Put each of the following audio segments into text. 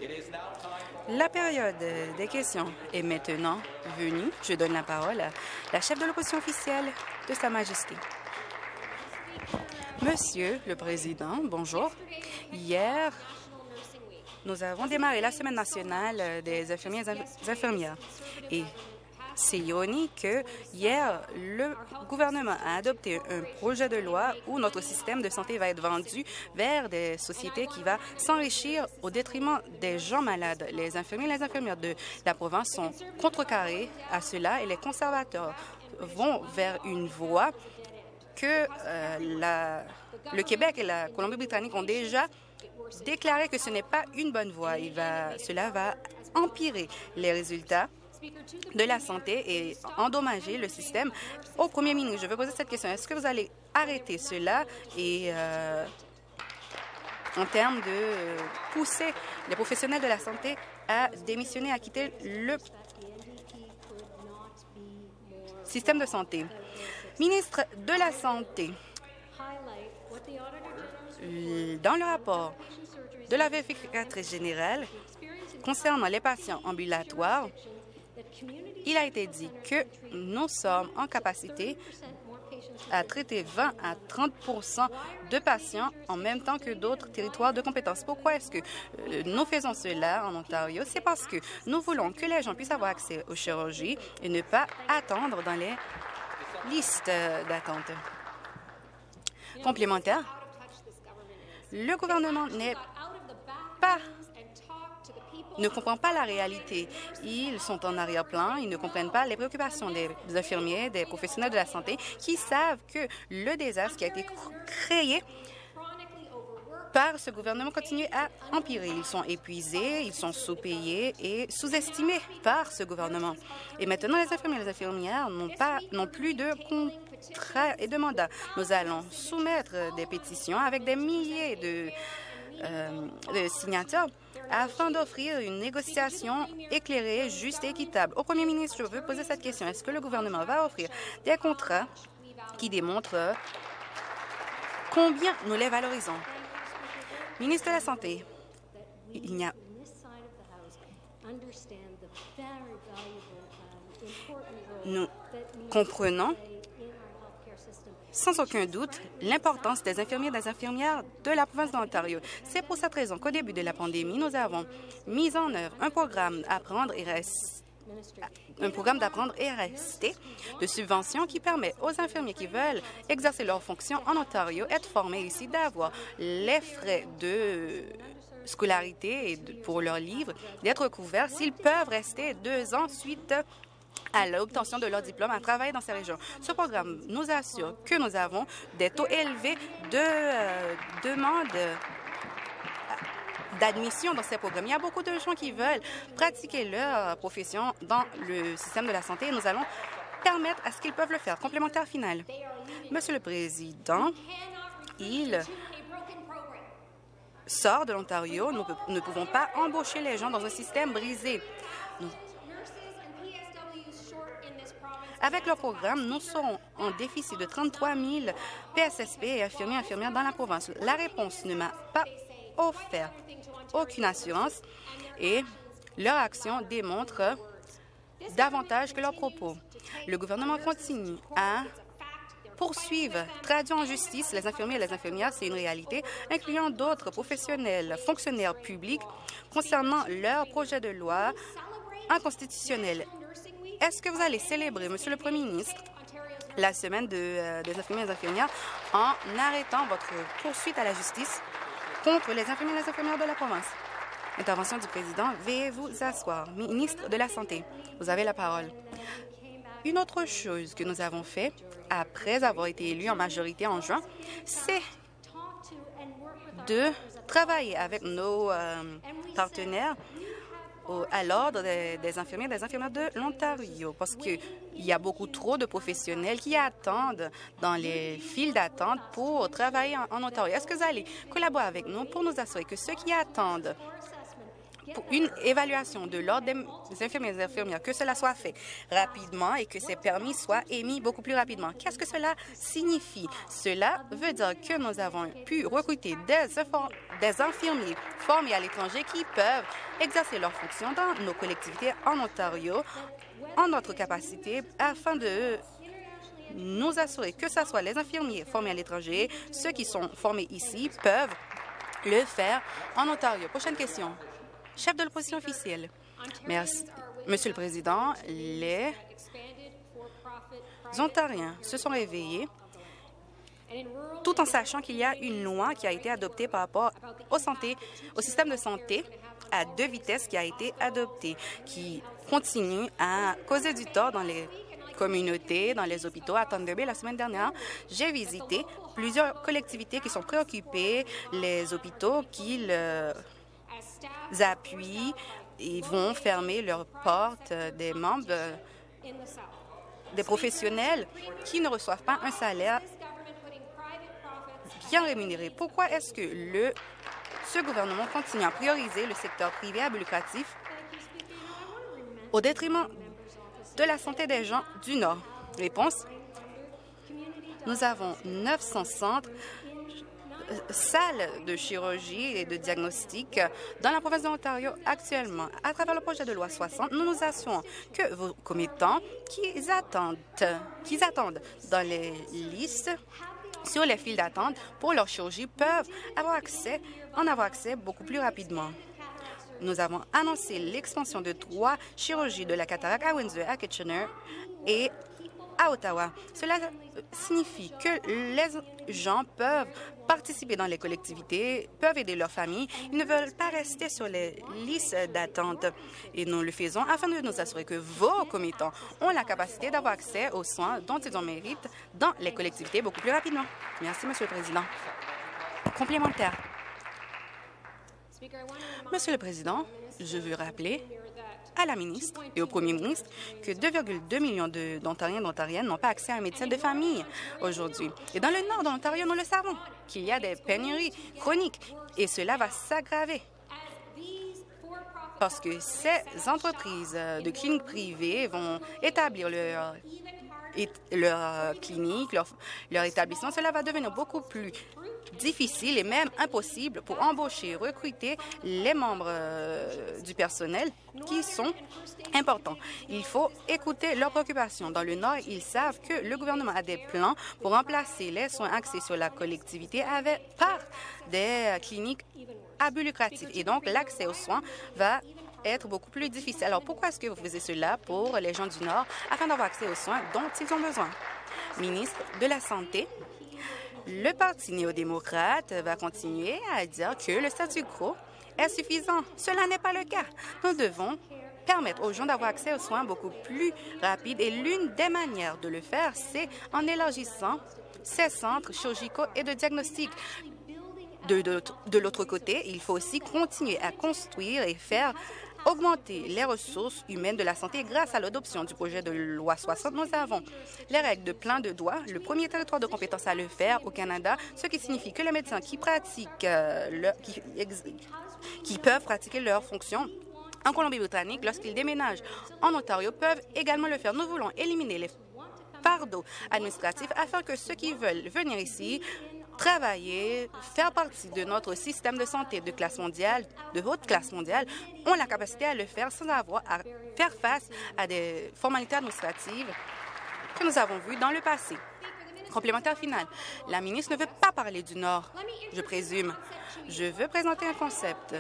La période des questions est maintenant venue. Je donne la parole à la chef de l'opposition officielle de Sa Majesté. Monsieur le Président, bonjour. Hier, nous avons démarré la Semaine nationale des infirmiers et infirmières. Et c'est ironique que hier, le gouvernement a adopté un projet de loi où notre système de santé va être vendu vers des sociétés qui vont s'enrichir au détriment des gens malades. Les infirmiers et les infirmières de la province sont contrecarrés à cela et les conservateurs vont vers une voie que le Québec et la Colombie-Britannique ont déjà déclaré que ce n'est pas une bonne voie. Cela va empirer les résultats de la santé et endommager le système. Au premier ministre, je veux poser cette question. Est-ce que vous allez arrêter cela et en termes de pousser les professionnels de la santé à démissionner, à quitter le système de santé? Ministre de la Santé, dans le rapport de la vérificatrice générale concernant les patients ambulatoires, il a été dit que nous sommes en capacité à traiter 20 à 30 de patients en même temps que d'autres territoires de compétences. Pourquoi est-ce que nous faisons cela en Ontario? C'est parce que nous voulons que les gens puissent avoir accès aux chirurgies et ne pas attendre dans les listes d'attente. Complémentaire, le gouvernement ne comprend pas la réalité. Ils sont en arrière-plan, ils ne comprennent pas les préoccupations des infirmiers, des professionnels de la santé qui savent que le désastre qui a été créé par ce gouvernement continue à empirer. Ils sont épuisés, ils sont sous-payés et sous-estimés par ce gouvernement. Et maintenant, les infirmiers et les infirmières n'ont plus de contrats et de mandats. Nous allons soumettre des pétitions avec des milliers de signatures afin d'offrir une négociation éclairée, juste et équitable. Au premier ministre, je veux poser cette question. Est-ce que le gouvernement va offrir des contrats qui démontrent combien nous les valorisons? Ministre de la Santé, nous comprenons sans aucun doute l'importance des infirmiers et des infirmières de la province de l'Ontario. C'est pour cette raison qu'au début de la pandémie, nous avons mis en œuvre un programme d'apprendre et rester de subvention qui permet aux infirmiers qui veulent exercer leurs fonctions en Ontario, être formés ici, d'avoir les frais de scolarité et pour leurs livres, d'être couverts s'ils peuvent rester 2 ans suite à l'obtention de leur diplôme à travailler dans ces régions. Ce programme nous assure que nous avons des taux élevés de demande d'admission dans ces programmes. Il y a beaucoup de gens qui veulent pratiquer leur profession dans le système de la santé et nous allons permettre à ce qu'ils peuvent le faire. Complémentaire final. Monsieur le Président, il sort de l'Ontario. Nous ne pouvons pas embaucher les gens dans un système brisé. Avec leur programme, nous serons en déficit de 33 000 PSSP et infirmiers et infirmières dans la province. La réponse ne m'a pas offert aucune assurance et leur action démontre davantage que leurs propos. Le gouvernement continue à poursuivre, traduire en justice les infirmiers et les infirmières, c'est une réalité, incluant d'autres professionnels, fonctionnaires publics, concernant leur projet de loi inconstitutionnel. Est-ce que vous allez célébrer, Monsieur le Premier ministre, la semaine des infirmiers et des infirmières en arrêtant votre poursuite à la justice contre les infirmiers et les infirmières de la province? Intervention du président. Veuillez vous asseoir. Ministre de la Santé, vous avez la parole. Une autre chose que nous avons fait après avoir été élus en majorité en juin, c'est de travailler avec nos partenaires à l'ordre des infirmiers et des infirmières de l'Ontario, parce qu'il y a beaucoup trop de professionnels qui attendent dans les files d'attente pour travailler en Ontario. Est-ce que vous allez collaborer avec nous pour nous assurer que ceux qui attendent pour une évaluation de l'ordre des infirmiers et des infirmières, que cela soit fait rapidement et que ces permis soient émis beaucoup plus rapidement. Qu'est-ce que cela signifie? Cela veut dire que nous avons pu recruter des infirmiers formés à l'étranger qui peuvent exercer leurs fonctions dans nos collectivités en Ontario en notre capacité afin de nous assurer que ce soit les infirmiers formés à l'étranger, ceux qui sont formés ici peuvent le faire en Ontario. Prochaine question. Chef de l'opposition officielle. Merci. Monsieur le Président, les Ontariens se sont réveillés tout en sachant qu'il y a une loi qui a été adoptée par rapport au système de santé à 2 vitesses qui a été adoptée, qui continue à causer du tort dans les communautés, dans les hôpitaux. À Thunder Bay, la semaine dernière, j'ai visité plusieurs collectivités qui sont préoccupées, les hôpitaux qui appuient et vont fermer leurs portes, des membres, des professionnels qui ne reçoivent pas un salaire bien rémunéré. Pourquoi est-ce que ce gouvernement continue à prioriser le secteur privé à but lucratif au détriment de la santé des gens du Nord? Réponse. Nous avons 900 centres, salles de chirurgie et de diagnostic dans la province de l'Ontario actuellement. À travers le projet de loi 60, nous nous assurons que vos commettants qui attendent dans les listes sur les files d'attente pour leur chirurgie peuvent en avoir accès beaucoup plus rapidement. Nous avons annoncé l'expansion de 3 chirurgies de la cataracte à Windsor, à Kitchener et à Ottawa. Cela signifie que les gens peuvent participer dans les collectivités, peuvent aider leurs familles. Ils ne veulent pas rester sur les listes d'attente. Et nous le faisons afin de nous assurer que vos commettants ont la capacité d'avoir accès aux soins dont ils en méritent dans les collectivités beaucoup plus rapidement. Merci, Monsieur le Président. Complémentaire. Monsieur le Président, je veux rappeler à la ministre et au premier ministre que 2,2 millions d'Ontariens et d'Ontariennes n'ont pas accès à un médecin de famille aujourd'hui. Et dans le nord de l'Ontario, nous le savons, qu'il y a des pénuries chroniques et cela va s'aggraver parce que ces entreprises de cliniques privées vont établir leur clinique, leur établissement. Cela va devenir beaucoup plus difficile et même impossible pour embaucher et recruter les membres du personnel qui sont importants. Il faut écouter leurs préoccupations. Dans le Nord, ils savent que le gouvernement a des plans pour remplacer les soins axés sur la collectivité par des cliniques à but lucratif. Et donc, l'accès aux soins va être beaucoup plus difficile. Alors, pourquoi est-ce que vous faisiez cela pour les gens du Nord afin d'avoir accès aux soins dont ils ont besoin? Ministre de la Santé, le Parti néo-démocrate va continuer à dire que le statu quo est suffisant. Cela n'est pas le cas. Nous devons permettre aux gens d'avoir accès aux soins beaucoup plus rapides et l'une des manières de le faire, c'est en élargissant ces centres chirurgicaux et de diagnostic. De l'autre côté, il faut aussi continuer à construire et faire augmenter les ressources humaines de la santé grâce à l'adoption du projet de loi 60. Nous avons les règles de plein de droits, le premier territoire de compétence à le faire au Canada, ce qui signifie que les médecins qui peuvent pratiquer leurs fonctions en Colombie-Britannique lorsqu'ils déménagent en Ontario peuvent également le faire. Nous voulons éliminer les fardeaux administratifs afin que ceux qui veulent venir ici travailler, faire partie de notre système de santé de classe mondiale, de haute classe mondiale, ont la capacité à le faire sans avoir à faire face à des formalités administratives que nous avons vues dans le passé. Complémentaire final. La ministre ne veut pas parler du Nord, je présume. Je veux présenter un concept.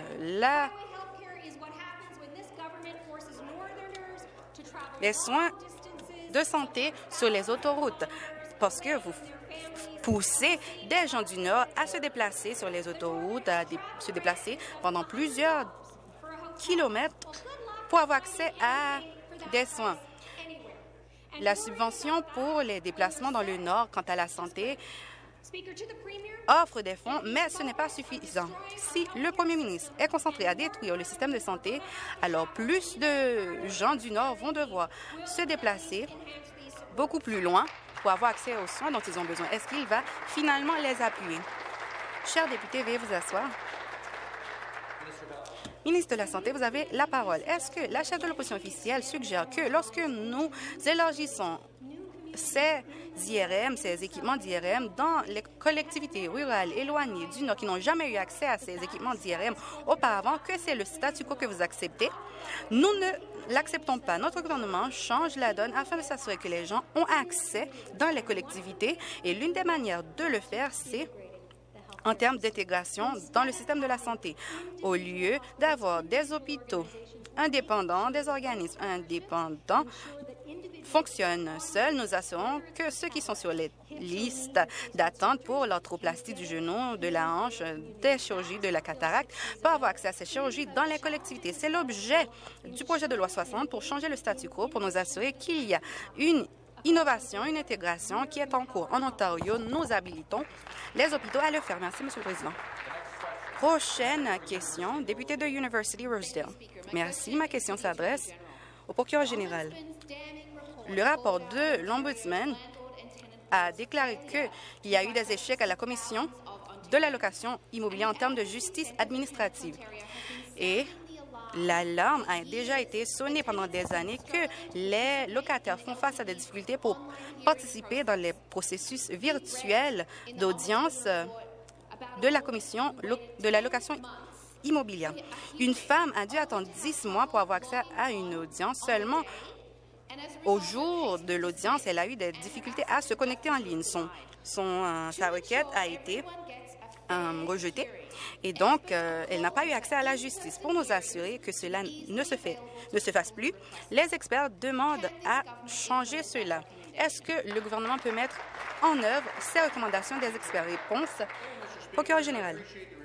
Les soins de santé sur les autoroutes, parce que vous poussez des gens du Nord à se déplacer sur les autoroutes, à se déplacer pendant plusieurs kilomètres pour avoir accès à des soins. La subvention pour les déplacements dans le Nord, quant à la santé, offre des fonds, mais ce n'est pas suffisant. Si le premier ministre est concentré à détruire le système de santé, alors plus de gens du Nord vont devoir se déplacer beaucoup plus loin pour avoir accès aux soins dont ils ont besoin. Est-ce qu'il va finalement les appuyer? Chers députés, veuillez vous asseoir. Ministre de la Santé, vous avez la parole. Est-ce que la chef de l'opposition officielle suggère que lorsque nous élargissons ces IRM, ces équipements d'IRM dans les collectivités rurales éloignées du Nord qui n'ont jamais eu accès à ces équipements d'IRM auparavant, que c'est le statu quo que vous acceptez? Nous ne l'acceptons pas. Notre gouvernement change la donne afin de s'assurer que les gens ont accès dans les collectivités et l'une des manières de le faire, c'est en termes d'intégration dans le système de la santé. Au lieu d'avoir des hôpitaux indépendants, des organismes indépendants fonctionnent seuls, nous assurons que ceux qui sont sur les listes d'attente pour l'arthroplastie du genou, de la hanche, des chirurgies de la cataracte peuvent avoir accès à ces chirurgies dans les collectivités. C'est l'objet du projet de loi 60 pour changer le statu quo, pour nous assurer qu'il y a une innovation, une intégration qui est en cours. En Ontario, nous habilitons les hôpitaux à le faire. Merci, Monsieur le Président. Prochaine question, député de University Rosedale. Merci. Ma question s'adresse au procureur général. Le rapport de l'Ombudsman a déclaré qu'il y a eu des échecs à la Commission de l'allocation immobilière en termes de justice administrative. Et l'alarme a déjà été sonnée pendant des années que les locataires font face à des difficultés pour participer dans les processus virtuels d'audience de la Commission de l'allocation immobilière. Une femme a dû attendre 10 mois pour avoir accès à une audience. Seulement au jour de l'audience, elle a eu des difficultés à se connecter en ligne. Sa requête a été rejetée et donc elle n'a pas eu accès à la justice. Pour nous assurer que cela ne se fasse plus, les experts demandent à changer cela. Est-ce que le gouvernement peut mettre en œuvre ces recommandations des experts? Réponse, procureur général.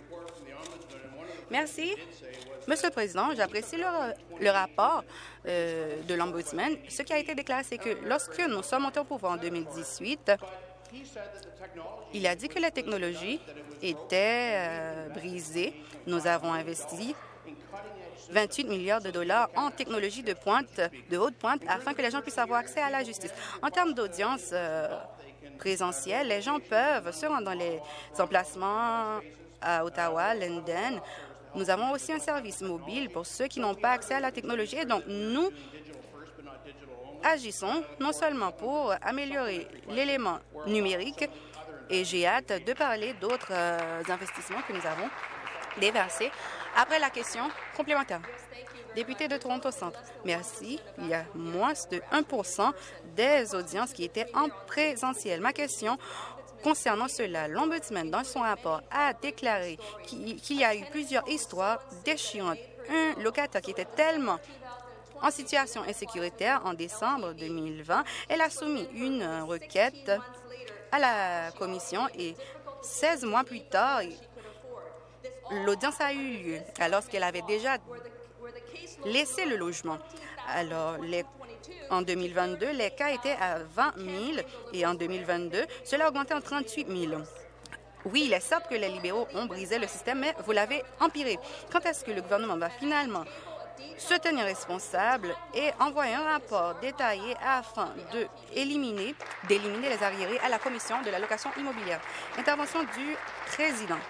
Merci. Monsieur le Président, j'apprécie le rapport de l'Ombudsman. Ce qui a été déclaré, c'est que lorsque nous sommes montés au pouvoir en 2018, il a dit que la technologie était brisée. Nous avons investi 28 milliards de dollars en technologie de haute pointe, afin que les gens puissent avoir accès à la justice. En termes d'audience présentielle, les gens peuvent se rendre dans les emplacements à Ottawa, London. Nous avons aussi un service mobile pour ceux qui n'ont pas accès à la technologie. Et donc, nous agissons non seulement pour améliorer l'élément numérique, et j'ai hâte de parler d'autres investissements que nous avons déversés après la question complémentaire. Député de Toronto Centre, merci. Il y a moins de 1 des audiences qui étaient en présentiel. Ma question concernant cela, l'Ombudsman, dans son rapport, a déclaré qu'il y a eu plusieurs histoires déchirantes. Un locataire qui était tellement en situation insécuritaire en décembre 2020, elle a soumis une requête à la commission et 16 mois plus tard, l'audience a eu lieu alors qu'elle avait déjà laissé le logement. Alors, en 2022, les cas étaient à 20 000 et en 2022, cela a augmenté en 38 000. Oui, il est certes que les libéraux ont brisé le système, mais vous l'avez empiré. Quand est-ce que le gouvernement va finalement se tenir responsable et envoyer un rapport détaillé afin d'éliminer les arriérés à la Commission de l'allocation immobilière? Intervention du président.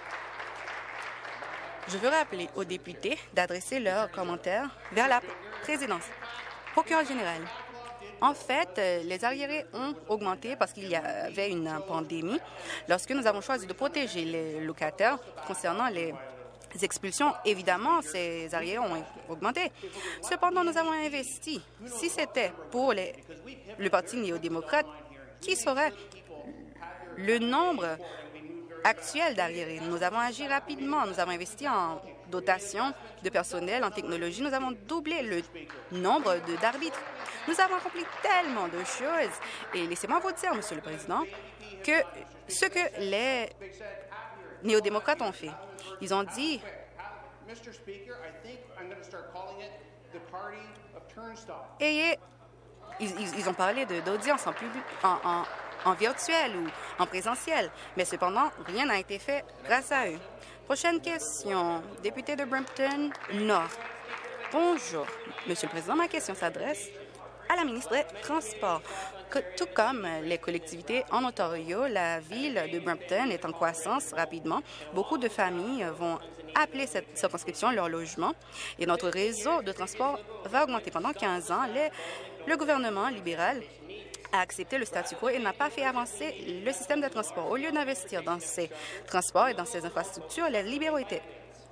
Je veux rappeler aux députés d'adresser leurs commentaires vers la présidence. Procureur général. En fait, les arriérés ont augmenté parce qu'il y avait une pandémie. Lorsque nous avons choisi de protéger les locataires concernant les expulsions, évidemment, ces arriérés ont augmenté. Cependant, nous avons investi. Si c'était pour le Parti néo-démocrate, qui serait le nombre actuel d'arriérés? Nous avons agi rapidement. Nous avons investi en dotation de personnel, en technologie. Nous avons doublé le nombre d'arbitres. Nous avons accompli tellement de choses. Et laissez-moi vous dire, Monsieur le Président, que ce que les néo-démocrates ont fait, ils ont dit... Et ils ont parlé d'audience en public, en virtuel ou en présentiel, mais cependant, rien n'a été fait grâce à eux. Prochaine question, député de Brampton Nord. Bonjour, Monsieur le Président, ma question s'adresse à la ministre des Transports. Tout comme les collectivités en Ontario, la ville de Brampton est en croissance rapidement. Beaucoup de familles vont appeler cette circonscription leur logement et notre réseau de transport va augmenter. Pendant 15 ans, le gouvernement libéral a accepté le statu quo et n'a pas fait avancer le système de transport. Au lieu d'investir dans ces transports et dans ces infrastructures, les libéraux étaient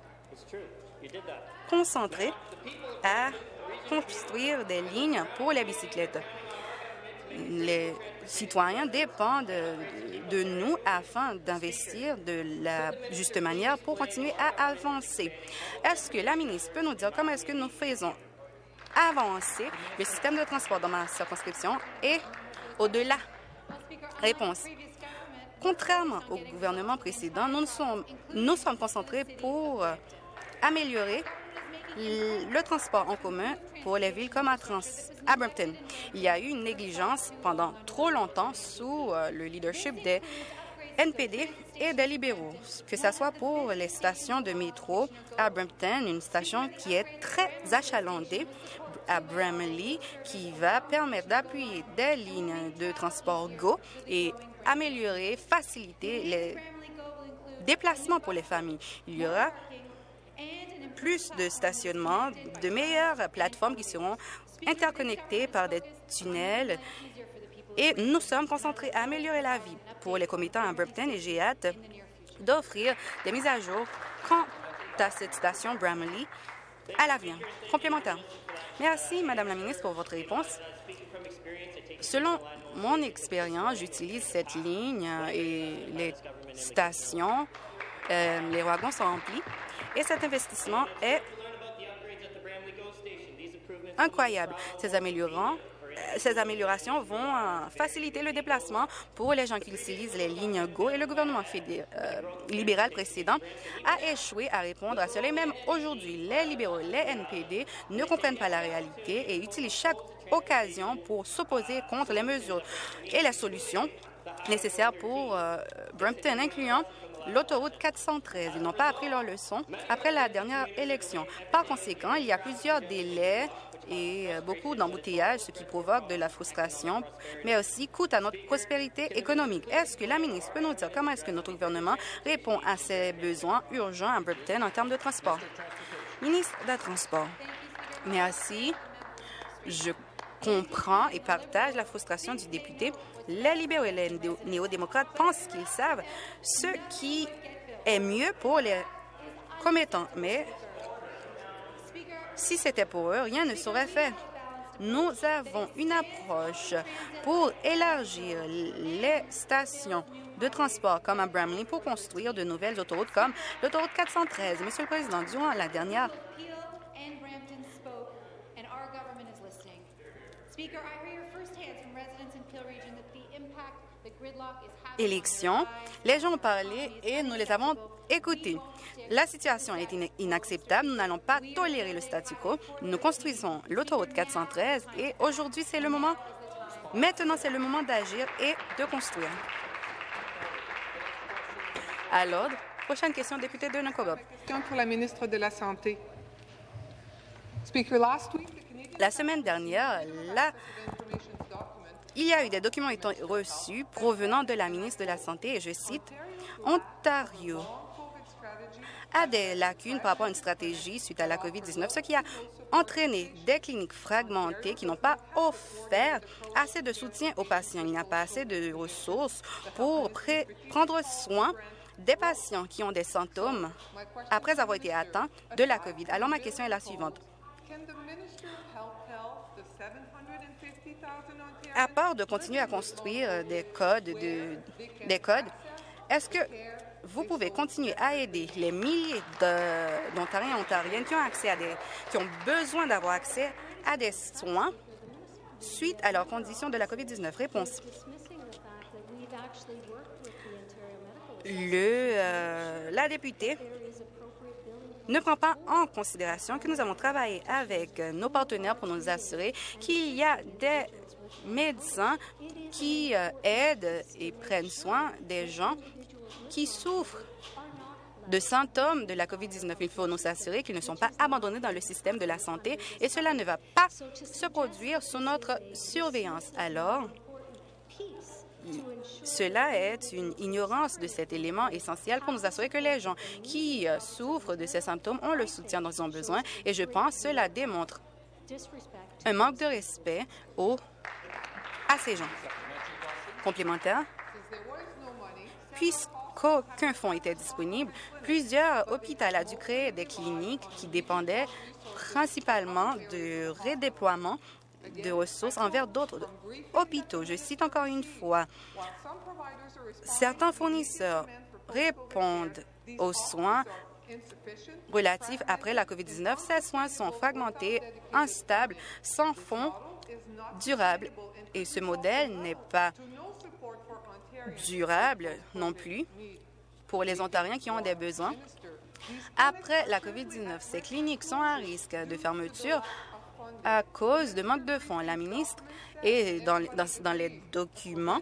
concentrés à construire des lignes pour les bicyclettes. Les citoyens dépendent de nous afin d'investir de la juste manière pour continuer à avancer. Est-ce que la ministre peut nous dire comment est-ce que nous faisons avancer le système de transport dans ma circonscription et au-delà? Réponse. Contrairement au gouvernement précédent, nous sommes concentrés pour améliorer le transport en commun pour les villes comme à Brampton. Il y a eu une négligence pendant trop longtemps sous le leadership des NPD et des libéraux, que ce soit pour les stations de métro à Brampton, une station qui est très achalandée, à Bramalea, qui va permettre d'appuyer des lignes de transport GO et améliorer, faciliter les déplacements pour les familles. Il y aura plus de stationnements, de meilleures plateformes qui seront interconnectées par des tunnels et nous sommes concentrés à améliorer la vie pour les commettants à Brampton et j'ai hâte d'offrir des mises à jour quant à cette station Bramalea à l'avenir. Complémentaire. Merci, Madame la ministre, pour votre réponse. Selon mon expérience, j'utilise cette ligne et les stations, les wagons sont remplis. Et cet investissement est incroyable. Ces améliorations vont faciliter le déplacement pour les gens qui utilisent les lignes GO et le gouvernement libéral précédent a échoué à répondre à cela. Et même aujourd'hui, les libéraux, les NPD ne comprennent pas la réalité et utilisent chaque occasion pour s'opposer contre les mesures et les solutions nécessaires pour Brampton, incluant l'autoroute 413. Ils n'ont pas appris leur leçon après la dernière élection. Par conséquent, il y a plusieurs délais et beaucoup d'embouteillages, ce qui provoque de la frustration, mais aussi coûte à notre prospérité économique. Est-ce que la ministre peut nous dire comment est-ce que notre gouvernement répond à ces besoins urgents à Brampton en termes de transport? Ministre des Transports. Merci. Je comprends et partage la frustration du député. Les libéraux et les néo-démocrates pensent qu'ils savent ce qui est mieux pour les commettants. Mais si c'était pour eux, rien ne serait fait. Nous avons une approche pour élargir les stations de transport comme à Bramalea pour construire de nouvelles autoroutes comme l'autoroute 413. Monsieur le Président, durant la dernière élection, les gens ont parlé et nous les avons écoutés. La situation est inacceptable. Nous n'allons pas tolérer le statu quo. Nous construisons l'autoroute 413 et aujourd'hui, c'est le moment. Maintenant, c'est le moment d'agir et de construire. À l'ordre. Prochaine question, député de Nakogop. Question pour la ministre de la Santé. La semaine dernière, il y a eu des documents étant reçus provenant de la ministre de la Santé, et je cite, « Ontario a des lacunes par rapport à une stratégie suite à la COVID-19, ce qui a entraîné des cliniques fragmentées qui n'ont pas offert assez de soutien aux patients. Il n'y a pas assez de ressources pour prendre soin des patients qui ont des symptômes après avoir été atteints de la COVID. » Alors, ma question est la suivante. À part de continuer à construire des codes, est-ce que vous pouvez continuer à aider les milliers d'Ontariens et Ontariennes qui ont besoin d'avoir accès à des soins suite à leurs conditions de la COVID-19? Réponse. La députée ne prend pas en considération que nous avons travaillé avec nos partenaires pour nous assurer qu'il y a des médecins qui aident et prennent soin des gens qui souffrent de symptômes de la COVID-19. Il faut nous assurer qu'ils ne sont pas abandonnés dans le système de la santé et cela ne va pas se produire sous notre surveillance. Alors, Cela est une ignorance de cet élément essentiel pour nous assurer que les gens qui souffrent de ces symptômes ont le soutien dont ils ont besoin. Et je pense que cela démontre un manque de respect à ces gens. Complémentaire, puisqu'aucun fonds était disponible, plusieurs hôpitaux ont dû créer des cliniques qui dépendaient principalement de redéploiement de ressources envers d'autres hôpitaux. Je cite encore une fois, certains fournisseurs répondent aux soins relatifs après la COVID-19. Ces soins sont fragmentés, instables, sans fonds durables. Et ce modèle n'est pas durable non plus pour les Ontariens qui ont des besoins. Après la COVID-19, ces cliniques sont à risque de fermeture à cause de manque de fonds. La ministre, et dans les documents,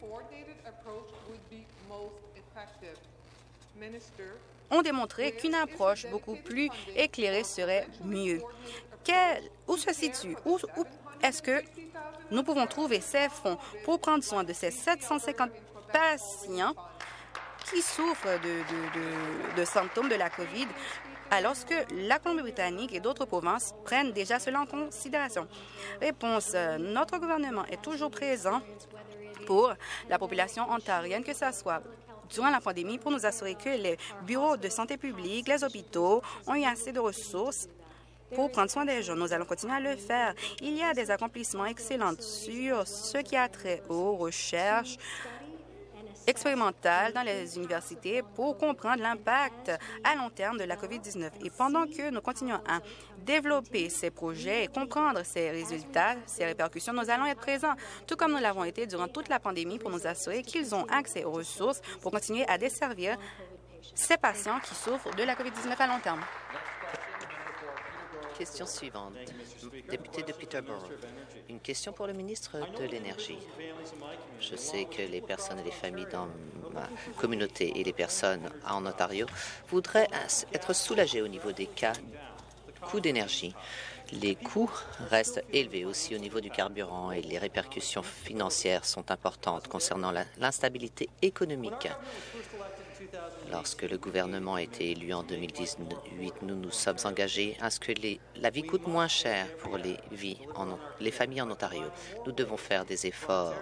ont démontré qu'une approche beaucoup plus éclairée serait mieux. Où se situe? Où est-ce que nous pouvons trouver ces fonds pour prendre soin de ces 750 patients qui souffrent de symptômes de la COVID, alors que la Colombie-Britannique et d'autres provinces prennent déjà cela en considération? Réponse, notre gouvernement est toujours présent pour la population ontarienne, que ce soit durant la pandémie, pour nous assurer que les bureaux de santé publique, les hôpitaux ont eu assez de ressources pour prendre soin des gens. Nous allons continuer à le faire. Il y a des accomplissements excellents sur ce qui a trait aux recherches expérimentales dans les universités pour comprendre l'impact à long terme de la COVID-19. Et pendant que nous continuons à développer ces projets et comprendre ces résultats, ces répercussions, nous allons être présents, tout comme nous l'avons été durant toute la pandémie, pour nous assurer qu'ils ont accès aux ressources pour continuer à desservir ces patients qui souffrent de la COVID-19 à long terme. Question suivante. Député de Peterborough. Une question pour le ministre de l'Énergie. Je sais que les personnes et les familles dans ma communauté et les personnes en Ontario voudraient être soulagées au niveau des coûts d'énergie. Les coûts restent élevés aussi au niveau du carburant et les répercussions financières sont importantes concernant l'instabilité économique. Lorsque le gouvernement a été élu en 2018, nous nous sommes engagés à ce que la vie coûte moins cher pour les familles en Ontario. Nous devons faire des efforts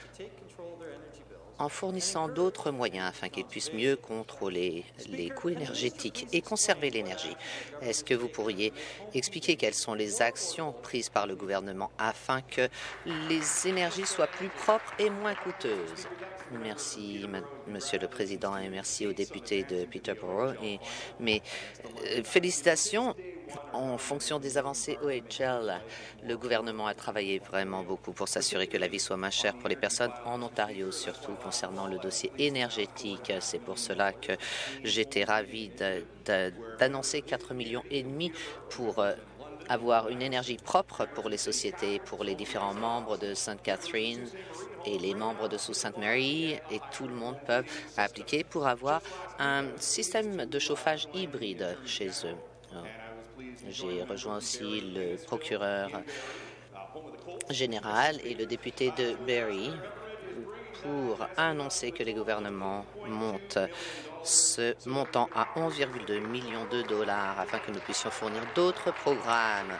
en fournissant d'autres moyens afin qu'ils puissent mieux contrôler les coûts énergétiques et conserver l'énergie. Est-ce que vous pourriez expliquer quelles sont les actions prises par le gouvernement afin que les énergies soient plus propres et moins coûteuses? Merci, Monsieur le Président, et merci aux députés de Peterborough. Mes félicitations. En fonction des avancées OHL, le gouvernement a travaillé vraiment beaucoup pour s'assurer que la vie soit moins chère pour les personnes en Ontario, surtout concernant le dossier énergétique. C'est pour cela que j'étais ravie d'annoncer 4,5 millions pour avoir une énergie propre pour les sociétés, pour les différents membres de St. Catherine et les membres de Sault Ste. Marie, et tout le monde peut appliquer pour avoir un système de chauffage hybride chez eux. J'ai rejoint aussi le procureur général et le député de Barrie pour annoncer que les gouvernements montent ce montant à 11,2 millions de dollars afin que nous puissions fournir d'autres programmes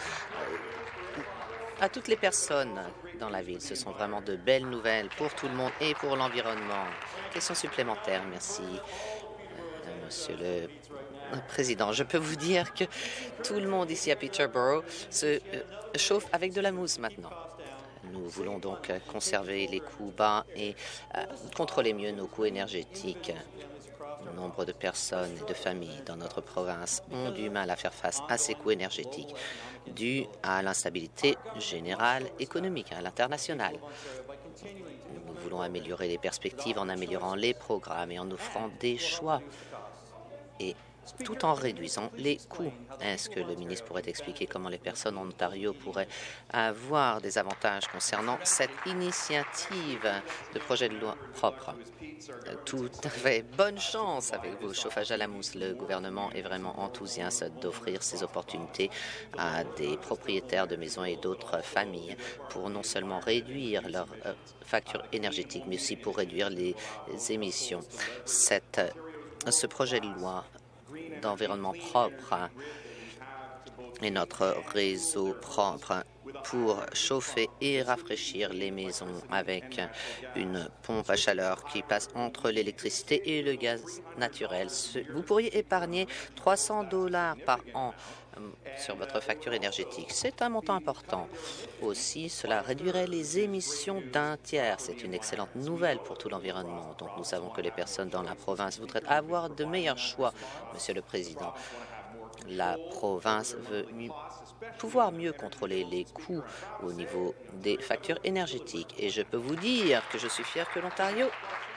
à toutes les personnes dans la ville. Ce sont vraiment de belles nouvelles pour tout le monde et pour l'environnement. Question supplémentaire, merci. Monsieur le Président, je peux vous dire que tout le monde ici à Peterborough se chauffe avec de la mousse maintenant. Nous voulons donc conserver les coûts bas et contrôler mieux nos coûts énergétiques. Nombre de personnes et de familles dans notre province ont du mal à faire face à ces coûts énergétiques dus à l'instabilité générale économique à l'international. Nous voulons améliorer les perspectives en améliorant les programmes et en offrant des choix. Et tout en réduisant les coûts. Est-ce que le ministre pourrait expliquer comment les personnes en Ontario pourraient avoir des avantages concernant cette initiative de projet de loi propre? Tout à fait. Bonne chance avec vos chauffages à la mousse. Le gouvernement est vraiment enthousiaste d'offrir ces opportunités à des propriétaires de maisons et d'autres familles pour non seulement réduire leur facture énergétique, mais aussi pour réduire les émissions. Ce projet de loi d'environnement propre et notre réseau propre pour chauffer et rafraîchir les maisons avec une pompe à chaleur qui passe entre l'électricité et le gaz naturel. Vous pourriez épargner 300 $ par an sur votre facture énergétique. C'est un montant important. Aussi, cela réduirait les émissions d'un tiers. C'est une excellente nouvelle pour tout l'environnement. Donc, nous savons que les personnes dans la province voudraient avoir de meilleurs choix, Monsieur le Président. La province veut pouvoir mieux contrôler les coûts au niveau des factures énergétiques. Et je peux vous dire que je suis fier que l'Ontario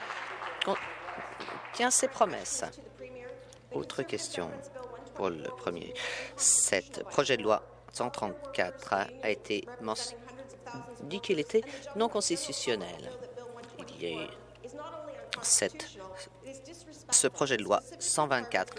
tient ses promesses. Autre question pour le premier. Cet projet de loi 134 a été dit qu'il était non constitutionnel. Il y a ce projet de loi 124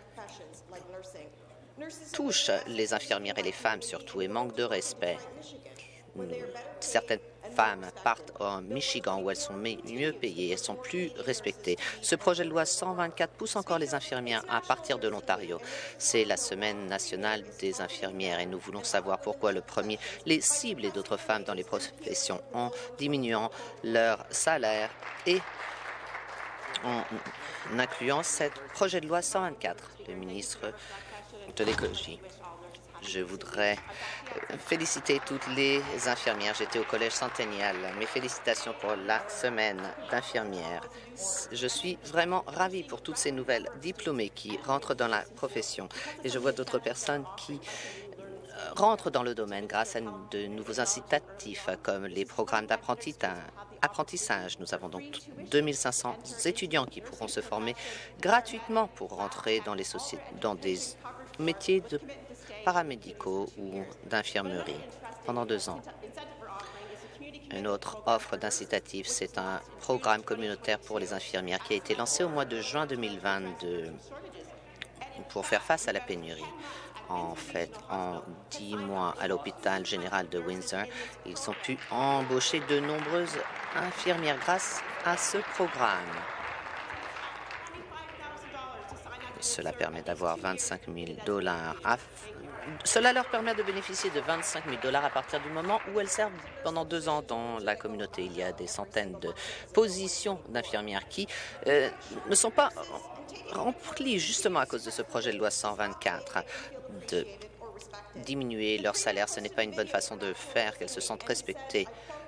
touche les infirmières et les femmes surtout et manque de respect. Certaines femmes partent en Michigan où elles sont mieux payées, elles sont plus respectées. Ce projet de loi 124 pousse encore les infirmières à partir de l'Ontario. C'est la semaine nationale des infirmières et nous voulons savoir pourquoi le premier les cible et d'autres femmes dans les professions en diminuant leur salaire et en incluant ce projet de loi 124. Le ministre de l'écologie. Je voudrais féliciter toutes les infirmières. J'étais au Collège Centennial. Mes félicitations pour la semaine d'infirmières. Je suis vraiment ravie pour toutes ces nouvelles diplômées qui rentrent dans la profession. Et je vois d'autres personnes qui rentrent dans le domaine grâce à de nouveaux incitatifs comme les programmes d'apprentissage. Nous avons donc 2500 étudiants qui pourront se former gratuitement pour rentrer dans des métiers de paramédicaux ou d'infirmerie pendant 2 ans. Une autre offre d'incitatif, c'est un programme communautaire pour les infirmières qui a été lancé au mois de juin 2022 pour faire face à la pénurie. En fait, en 10 mois à l'hôpital général de Windsor, ils ont pu embaucher de nombreuses infirmières grâce à ce programme. Cela permet d'avoir 25 000 $. Cela leur permet de bénéficier de 25 000 $ à partir du moment où elles servent pendant 2 ans dans la communauté. Il y a des centaines de positions d'infirmières qui ne sont pas remplies justement à cause de ce projet de loi 124. De diminuer leur salaire, ce n'est pas une bonne façon de faire qu'elles se sentent respectées.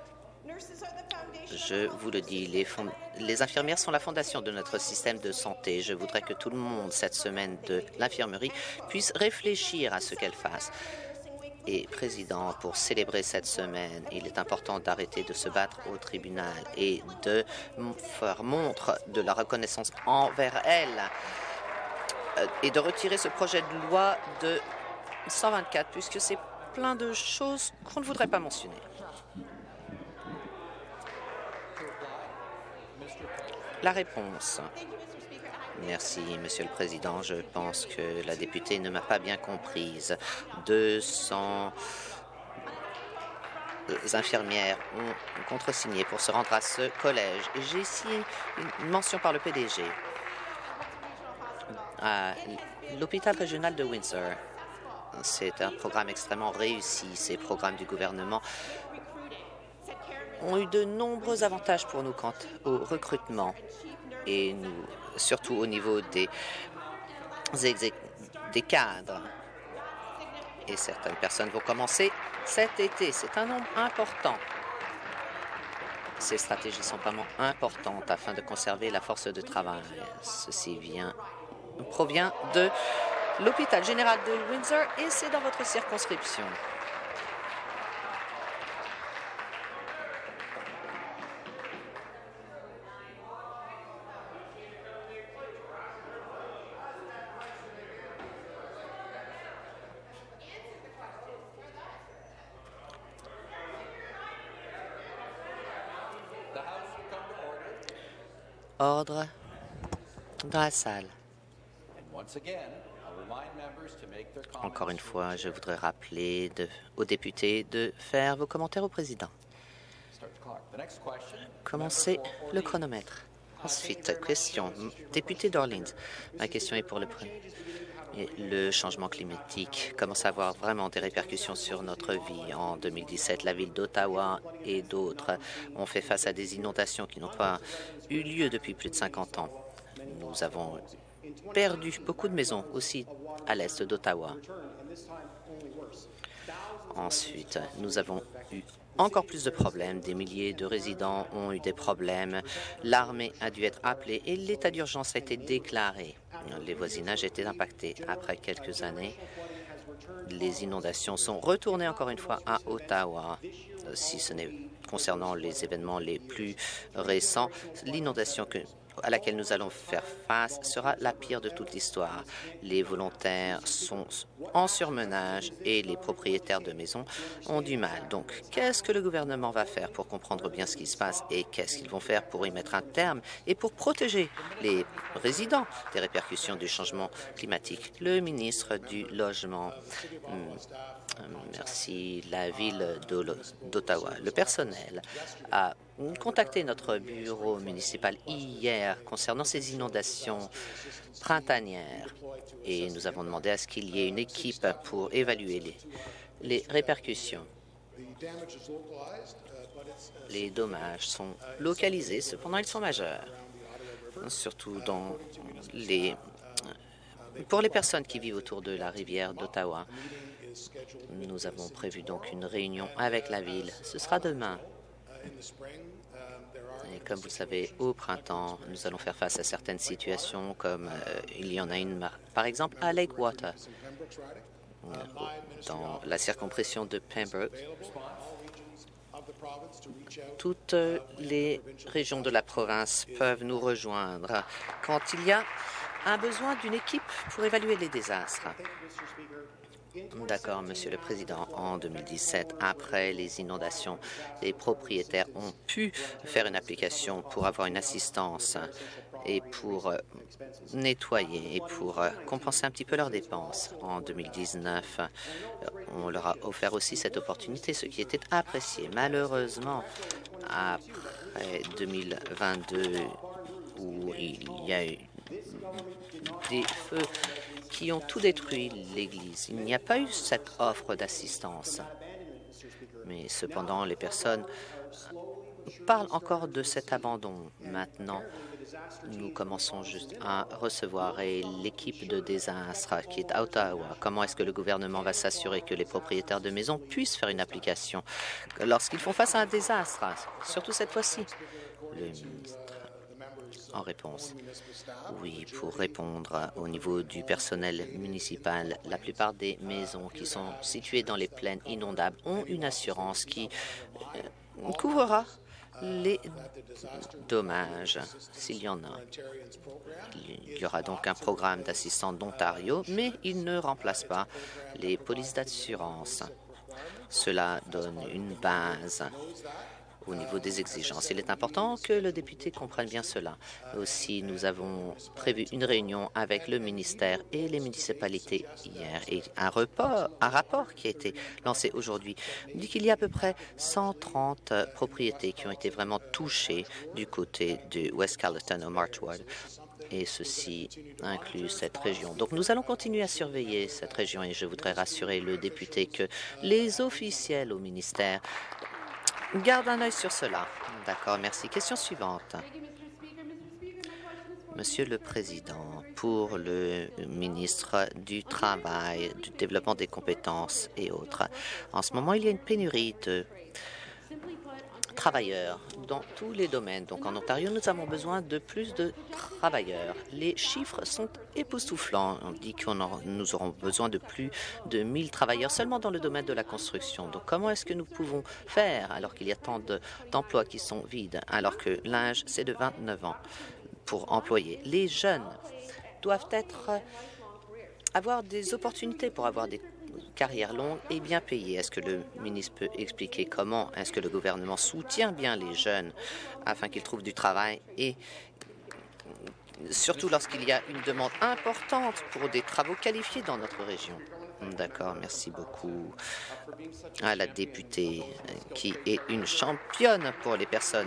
Je vous le dis, les infirmières sont la fondation de notre système de santé. Je voudrais que tout le monde, cette semaine de l'infirmerie, puisse réfléchir à ce qu'elles fassent. Et, Président, pour célébrer cette semaine, il est important d'arrêter de se battre au tribunal et de faire montre de la reconnaissance envers elles et de retirer ce projet de loi de 124, puisque c'est plein de choses qu'on ne voudrait pas mentionner. La réponse. Merci, Monsieur le Président. Je pense que la députée ne m'a pas bien comprise. 200 infirmières ont contresigné pour se rendre à ce collège. J'ai ici une mention par le PDG. À l'hôpital régional de Windsor, c'est un programme extrêmement réussi. Ces programmes du gouvernement ont eu de nombreux avantages pour nous quant au recrutement et surtout au niveau des cadres. Et certaines personnes vont commencer cet été. C'est un nombre important. Ces stratégies sont vraiment importantes afin de conserver la force de travail. Ceci provient de l'hôpital général de Windsor et c'est dans votre circonscription. Ordre dans la salle. Encore une fois, je voudrais rappeler aux députés de faire vos commentaires au président. Commencez le chronomètre. Ensuite, question. Député d'Orleans. Ma question est pour le premier. Le changement climatique commence à avoir vraiment des répercussions sur notre vie. En 2017, la ville d'Ottawa et d'autres ont fait face à des inondations qui n'ont pas eu lieu depuis plus de 50 ans. Nous avons perdu beaucoup de maisons aussi à l'est d'Ottawa. Ensuite, nous avons eu encore plus de problèmes. Des milliers de résidents ont eu des problèmes. L'armée a dû être appelée et l'état d'urgence a été déclaré. Les voisinages étaient impactés. Après quelques années, les inondations sont retournées encore une fois à Ottawa. Si ce n'est concernant les événements les plus récents, l'inondation à laquelle nous allons faire face sera la pire de toute l'histoire. Les volontaires sont en surmenage et les propriétaires de maisons ont du mal. Donc, qu'est-ce que le gouvernement va faire pour comprendre bien ce qui se passe et qu'est-ce qu'ils vont faire pour y mettre un terme et pour protéger les résidents des répercussions du changement climatique? Le ministre du Logement. Merci. La ville d'Ottawa. Le personnel a contacté notre bureau municipal hier concernant ces inondations printanières et nous avons demandé à ce qu'il y ait une équipe pour évaluer les répercussions. Les dommages sont localisés, cependant ils sont majeurs, surtout pour les personnes qui vivent autour de la rivière d'Ottawa. Nous avons prévu donc une réunion avec la ville. Ce sera demain. Et comme vous le savez, au printemps, nous allons faire face à certaines situations, comme il y en a une, par exemple, à Lakewater, dans la circonscription de Pembroke. Toutes les régions de la province peuvent nous rejoindre quand il y a un besoin d'une équipe pour évaluer les désastres. D'accord, Monsieur le Président. En 2017, après les inondations, les propriétaires ont pu faire une application pour avoir une assistance et pour nettoyer et pour compenser un petit peu leurs dépenses. En 2019, on leur a offert aussi cette opportunité, ce qui était apprécié. Malheureusement, après 2022, où il y a eu des feux qui ont tout détruit l'Église. Il n'y a pas eu cette offre d'assistance. Mais cependant, les personnes parlent encore de cet abandon. Maintenant, nous commençons juste à recevoir et l'équipe de désastre qui est à Ottawa. Comment est-ce que le gouvernement va s'assurer que les propriétaires de maisons puissent faire une application lorsqu'ils font face à un désastre, surtout cette fois-ci? Le ministre en réponse. Oui, pour répondre au niveau du personnel municipal, la plupart des maisons qui sont situées dans les plaines inondables ont une assurance qui couvrira les dommages s'il y en a. Il y aura donc un programme d'assistance d'Ontario, mais il ne remplace pas les polices d'assurance. Cela donne une base au niveau des exigences. Il est important que le député comprenne bien cela. Aussi, nous avons prévu une réunion avec le ministère et les municipalités hier et un rapport qui a été lancé aujourd'hui dit qu'il y a à peu près 130 propriétés qui ont été vraiment touchées du côté de West Carleton au Marchwood. Et ceci inclut cette région. Donc, nous allons continuer à surveiller cette région et je voudrais rassurer le député que les officiels au ministère garde un œil sur cela. D'accord, merci. Question suivante. Monsieur le Président, pour le ministre du Travail, du Développement des compétences et autres, en ce moment, il y a une pénurie de travailleurs dans tous les domaines. Donc, en Ontario, nous avons besoin de plus de travailleurs. Les chiffres sont époustouflants. On dit que nous aurons besoin de plus de 1000 travailleurs seulement dans le domaine de la construction. Donc, comment est-ce que nous pouvons faire alors qu'il y a tant d'emplois qui sont vides, alors que l'âge, c'est de 29 ans pour employer? Les jeunes doivent avoir des opportunités pour avoir des carrière longue et bien payée. Est-ce que le ministre peut expliquer comment est-ce que le gouvernement soutient bien les jeunes afin qu'ils trouvent du travail et surtout lorsqu'il y a une demande importante pour des travaux qualifiés dans notre région. D'accord, merci beaucoup à la députée qui est une championne pour les personnes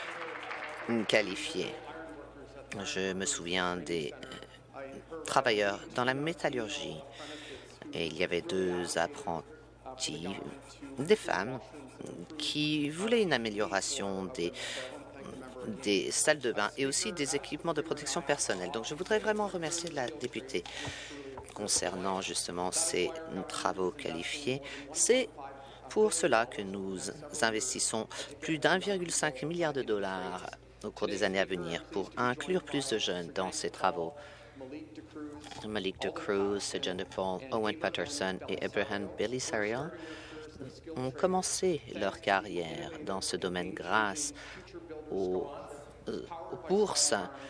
qualifiées. Je me souviens des travailleurs dans la métallurgie et il y avait 2 apprentis, des femmes, qui voulaient une amélioration des salles de bain et aussi des équipements de protection personnelle. Donc, je voudrais vraiment remercier la députée concernant justement ces travaux qualifiés. C'est pour cela que nous investissons plus d'1,5 milliard de dollars au cours des années à venir pour inclure plus de jeunes dans ces travaux. Malik de Cruz, Sejanda Paul, Owen Patterson et Abraham Belisarial ont commencé leur carrière dans ce domaine grâce aux bourses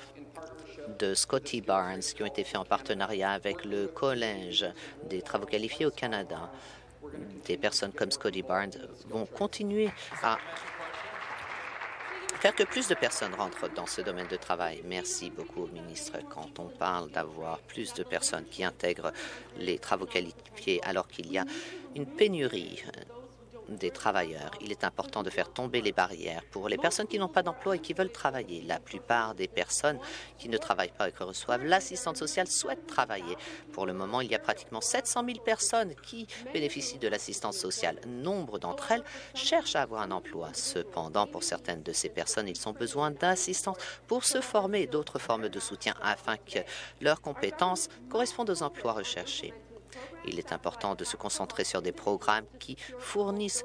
de Scotty Barnes qui ont été faites en partenariat avec le Collège des travaux qualifiés au Canada. Des personnes comme Scotty Barnes vont continuer à faire que plus de personnes rentrent dans ce domaine de travail. Merci beaucoup au ministre. Quand on parle d'avoir plus de personnes qui intègrent les travaux qualifiés alors qu'il y a une pénurie des travailleurs, il est important de faire tomber les barrières pour les personnes qui n'ont pas d'emploi et qui veulent travailler. La plupart des personnes qui ne travaillent pas et qui reçoivent l'assistance sociale souhaitent travailler. Pour le moment, il y a pratiquement 700 000 personnes qui bénéficient de l'assistance sociale. Nombre d'entre elles cherchent à avoir un emploi. Cependant, pour certaines de ces personnes, ils ont besoin d'assistance pour se former et d'autres formes de soutien afin que leurs compétences correspondent aux emplois recherchés. Il est important de se concentrer sur des programmes qui fournissent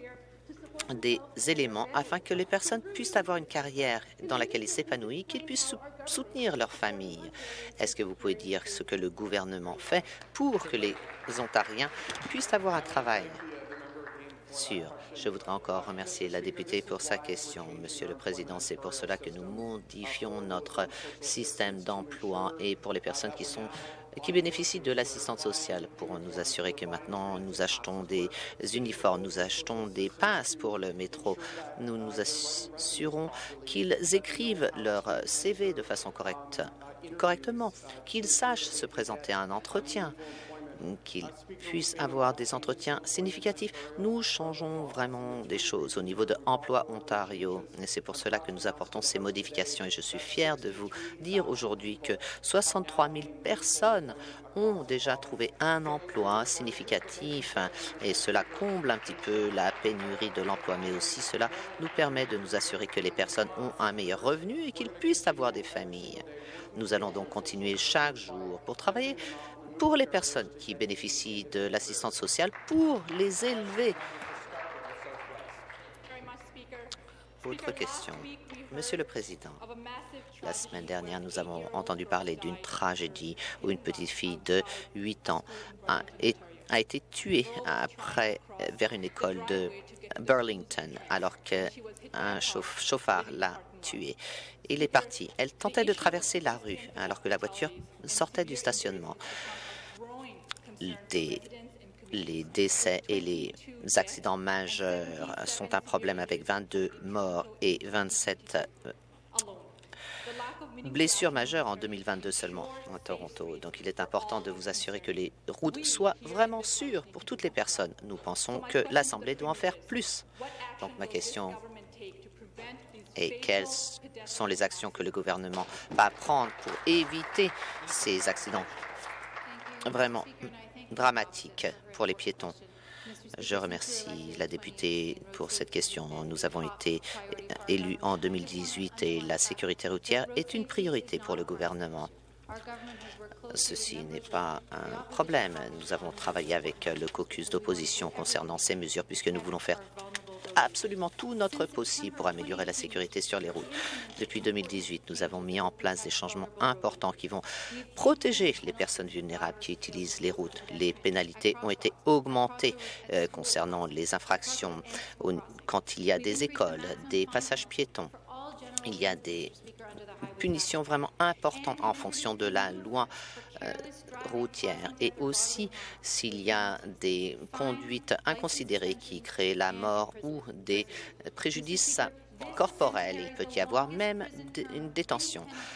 des éléments afin que les personnes puissent avoir une carrière dans laquelle ils s'épanouissent, qu'ils puissent soutenir leur famille. Est-ce que vous pouvez dire ce que le gouvernement fait pour que les Ontariens puissent avoir un travail sûr? Je voudrais encore remercier la députée pour sa question. Monsieur le Président, c'est pour cela que nous modifions notre système d'emploi et pour les personnes qui bénéficient de l'assistance sociale pour nous assurer que maintenant nous achetons des uniformes, nous achetons des passes pour le métro. Nous nous assurons qu'ils écrivent leur CV de façon correctement, qu'ils sachent se présenter à un entretien, qu'ils puissent avoir des entretiens significatifs. Nous changeons vraiment des choses au niveau de Emploi Ontario et c'est pour cela que nous apportons ces modifications et je suis fier de vous dire aujourd'hui que 63 000 personnes ont déjà trouvé un emploi significatif et cela comble un petit peu la pénurie de l'emploi, mais aussi cela nous permet de nous assurer que les personnes ont un meilleur revenu et qu'ils puissent avoir des familles. Nous allons donc continuer chaque jour pour travailler pour les personnes qui bénéficient de l'assistance sociale, pour les élever. Autre question. Monsieur le Président, la semaine dernière, nous avons entendu parler d'une tragédie où une petite fille de 8 ans a été tuée vers une école de Burlington alors qu'un chauffard l'a tuée. Il est parti. Elle tentait de traverser la rue alors que la voiture sortait du stationnement. Les décès et les accidents majeurs sont un problème avec 22 morts et 27 blessures majeures en 2022 seulement à Toronto. Donc, il est important de vous assurer que les routes soient vraiment sûres pour toutes les personnes. Nous pensons que l'Assemblée doit en faire plus. Donc, ma question est quelles sont les actions que le gouvernement va prendre pour éviter ces accidents vraiment dramatique pour les piétons. Je remercie la députée pour cette question. Nous avons été élus en 2018 et la sécurité routière est une priorité pour le gouvernement. Ceci n'est pas un problème. Nous avons travaillé avec le caucus d'opposition concernant ces mesures puisque nous voulons faire absolument tout notre possible pour améliorer la sécurité sur les routes. Depuis 2018, nous avons mis en place des changements importants qui vont protéger les personnes vulnérables qui utilisent les routes. Les pénalités ont été augmentées concernant les infractions quand il y a des écoles, des passages piétons. Il y a des punitions vraiment importantes en fonction de la loi routière et aussi s'il y a des conduites inconsidérées qui créent la mort ou des préjudices corporels. Il peut y avoir même une détention.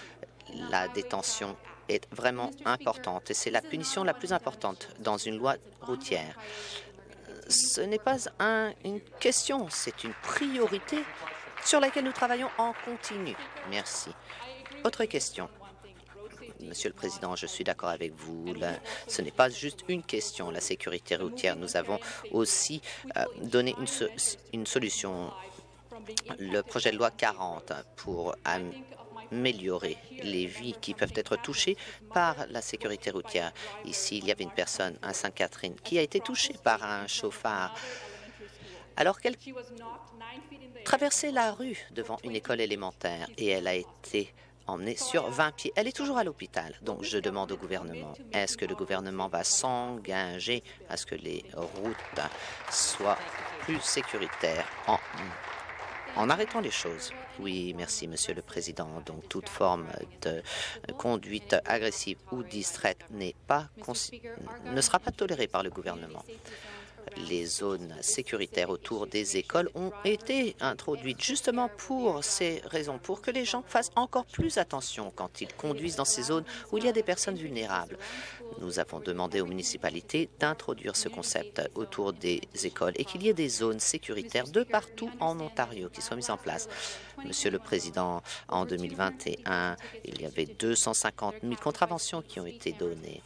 La détention est vraiment importante et c'est la punition la plus importante dans une loi routière. Ce n'est pas une question, c'est une priorité sur laquelle nous travaillons en continu. Merci. Autre question. Monsieur le Président, je suis d'accord avec vous. Ce n'est pas juste une question, la sécurité routière. Nous avons aussi donné une solution, le projet de loi 40, pour améliorer les vies qui peuvent être touchées par la sécurité routière. Ici, il y avait une personne à Sainte-Catherine qui a été touchée par un chauffard alors qu'elle traversait la rue devant une école élémentaire et elle a été emmenée sur 20 pieds. Elle est toujours à l'hôpital. Donc, je demande au gouvernement, est-ce que le gouvernement va s'engager à ce que les routes soient plus sécuritaires en arrêtant les choses? Oui, merci, Monsieur le Président. Donc, toute forme de conduite agressive ou distraite ne sera pas tolérée par le gouvernement. Les zones sécuritaires autour des écoles ont été introduites justement pour ces raisons, pour que les gens fassent encore plus attention quand ils conduisent dans ces zones où il y a des personnes vulnérables. Nous avons demandé aux municipalités d'introduire ce concept autour des écoles et qu'il y ait des zones sécuritaires de partout en Ontario qui soient mises en place. Monsieur le Président, en 2021, il y avait 250 000 contraventions qui ont été données.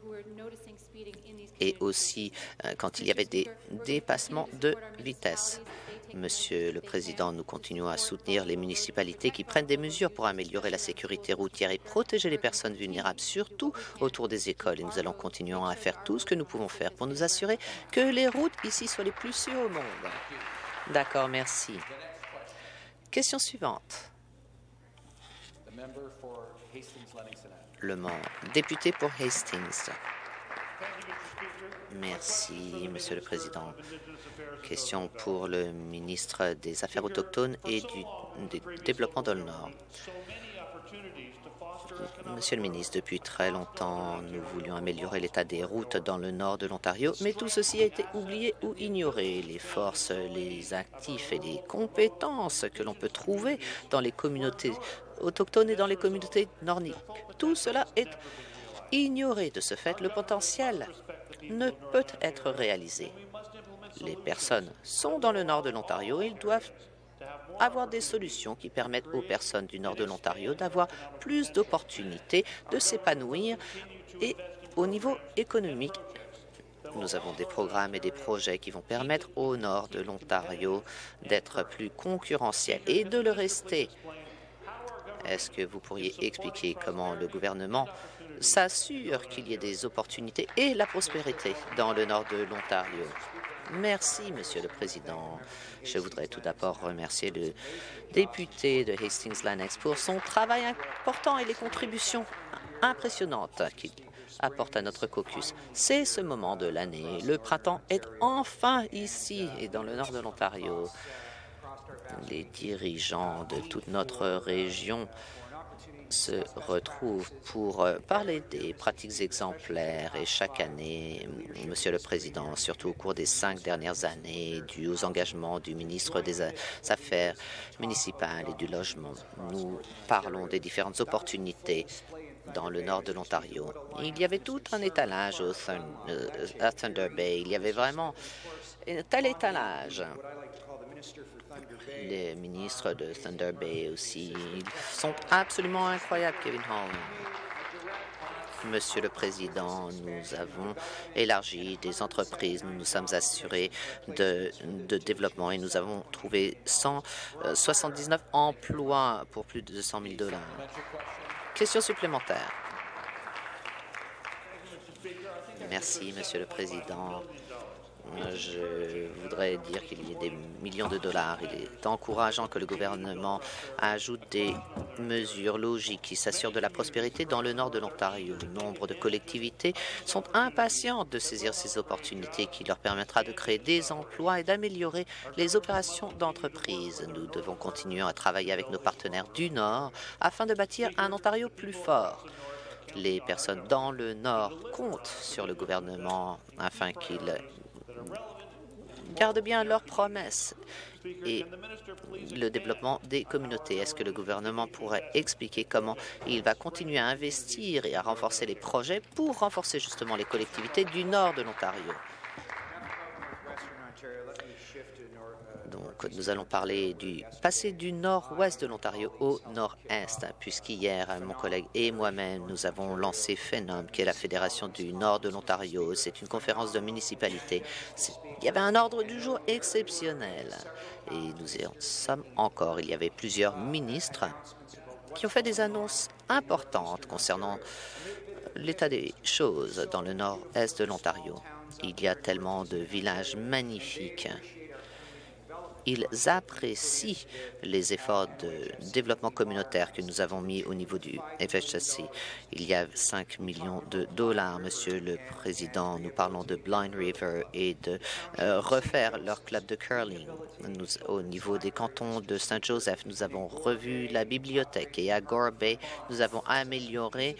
Et aussi quand il y avait des dépassements de vitesse. Monsieur le Président, nous continuons à soutenir les municipalités qui prennent des mesures pour améliorer la sécurité routière et protéger les personnes vulnérables, surtout autour des écoles. Et nous allons continuer à faire tout ce que nous pouvons faire pour nous assurer que les routes ici soient les plus sûres au monde. D'accord, merci. Question suivante. Le député pour Hastings. Merci, Monsieur le Président. Question pour le ministre des Affaires autochtones et du Développement dans le Nord. Monsieur le ministre, depuis très longtemps, nous voulions améliorer l'état des routes dans le nord de l'Ontario, mais tout ceci a été oublié ou ignoré. Les forces, les actifs et les compétences que l'on peut trouver dans les communautés autochtones et dans les communautés nordiques, tout cela est ignoré. De ce fait, le potentiel ne peut être réalisé. Les personnes sont dans le nord de l'Ontario et ils doivent avoir des solutions qui permettent aux personnes du nord de l'Ontario d'avoir plus d'opportunités de s'épanouir et au niveau économique. Nous avons des programmes et des projets qui vont permettre au nord de l'Ontario d'être plus concurrentiel et de le rester. Est-ce que vous pourriez expliquer comment le gouvernement s'assure qu'il y ait des opportunités et la prospérité dans le nord de l'Ontario? Merci, Monsieur le Président. Je voudrais tout d'abord remercier le député de Hastings-Lannex pour son travail important et les contributions impressionnantes qu'il apporte à notre caucus. C'est ce moment de l'année. Le printemps est enfin ici et dans le nord de l'Ontario. Les dirigeants de toute notre région se retrouvent pour parler des pratiques exemplaires et chaque année, Monsieur le Président, surtout au cours des 5 dernières années, dû aux engagements du ministre des Affaires municipales et du Logement, nous parlons des différentes opportunités dans le nord de l'Ontario. Il y avait tout un étalage à Thunder Bay. Il y avait vraiment un tel étalage. Les ministres de Thunder Bay aussi, ils sont absolument incroyables, Kevin Hall. Monsieur le Président, nous avons élargi des entreprises, nous nous sommes assurés de développement et nous avons trouvé 179 emplois pour plus de 200 000 $. Question supplémentaire. Merci, Monsieur le Président. Je voudrais dire qu'il y a des millions de dollars. Il est encourageant que le gouvernement ajoute des mesures logiques qui s'assurent de la prospérité dans le nord de l'Ontario. Nombre de collectivités sont impatientes de saisir ces opportunités qui leur permettra de créer des emplois et d'améliorer les opérations d'entreprise. Nous devons continuer à travailler avec nos partenaires du Nord afin de bâtir un Ontario plus fort. Les personnes dans le Nord comptent sur le gouvernement afin qu'il gardent bien leurs promesses et le développement des communautés. Est-ce que le gouvernement pourrait expliquer comment il va continuer à investir et à renforcer les projets pour renforcer justement les collectivités du nord de l'Ontario? Donc, nous allons parler du passé du nord-ouest de l'Ontario au nord-est, puisqu'hier, mon collègue et moi-même, nous avons lancé FENOM, qui est la Fédération du nord de l'Ontario. C'est une conférence de municipalités. Il y avait un ordre du jour exceptionnel et nous y en sommes encore. Il y avait plusieurs ministres qui ont fait des annonces importantes concernant l'état des choses dans le nord-est de l'Ontario. Il y a tellement de villages magnifiques. Ils apprécient les efforts de développement communautaire que nous avons mis au niveau du FHSC. Il y a 5 millions de dollars, Monsieur le Président. Nous parlons de Blind River et de refaire leur club de curling. Au niveau des cantons de Saint-Joseph, nous avons revu la bibliothèque et à Gore Bay, nous avons amélioré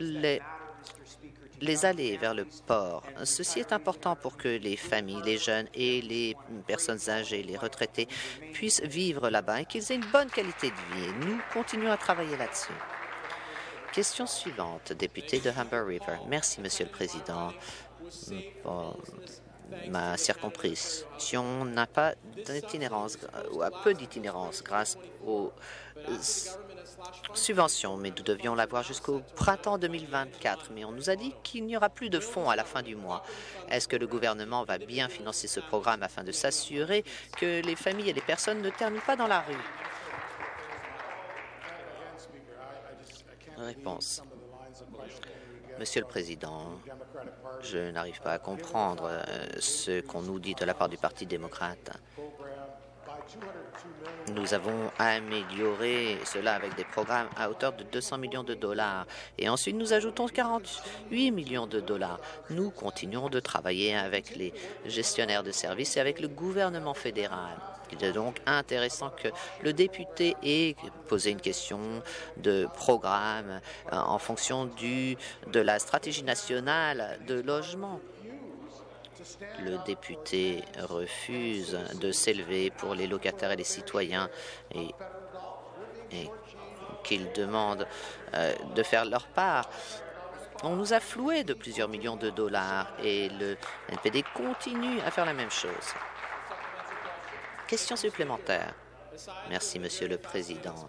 les allées vers le port. Ceci est important pour que les familles, les jeunes et les personnes âgées, les retraités puissent vivre là-bas et qu'ils aient une bonne qualité de vie. Et nous continuons à travailler là-dessus. Question suivante, député de Humber River. Merci, Monsieur le Président. Bon, ma circonscription n'a pas d'itinérance ou a peu d'itinérance grâce aux subventions, mais nous devions l'avoir jusqu'au printemps 2024. Mais on nous a dit qu'il n'y aura plus de fonds à la fin du mois. Est-ce que le gouvernement va bien financer ce programme afin de s'assurer que les familles et les personnes ne terminent pas dans la rue? Réponse. Monsieur le Président, je n'arrive pas à comprendre ce qu'on nous dit de la part du Parti démocrate. Nous avons amélioré cela avec des programmes à hauteur de 200 millions de dollars. Et ensuite, nous ajoutons 48 millions de dollars. Nous continuons de travailler avec les gestionnaires de services et avec le gouvernement fédéral. Il est donc intéressant que le député ait posé une question de programme en fonction de la stratégie nationale de logement. Le député refuse de s'élever pour les locataires et les citoyens et qu'il demande de faire leur part. On nous a floué de plusieurs millions de dollars et le NPD continue à faire la même chose. Question supplémentaire. Merci, Monsieur le Président.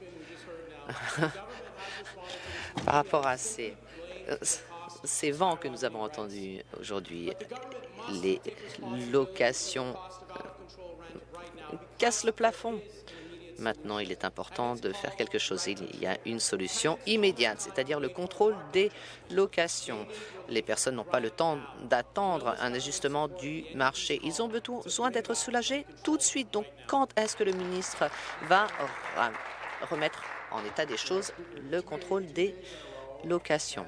Par rapport à ces vents que nous avons entendus aujourd'hui, les locations cassent le plafond. Maintenant, il est important de faire quelque chose. Il y a une solution immédiate, c'est-à-dire le contrôle des locations. Les personnes n'ont pas le temps d'attendre un ajustement du marché. Ils ont besoin d'être soulagés tout de suite. Donc, quand est-ce que le ministre va remettre en état des choses le contrôle des locations?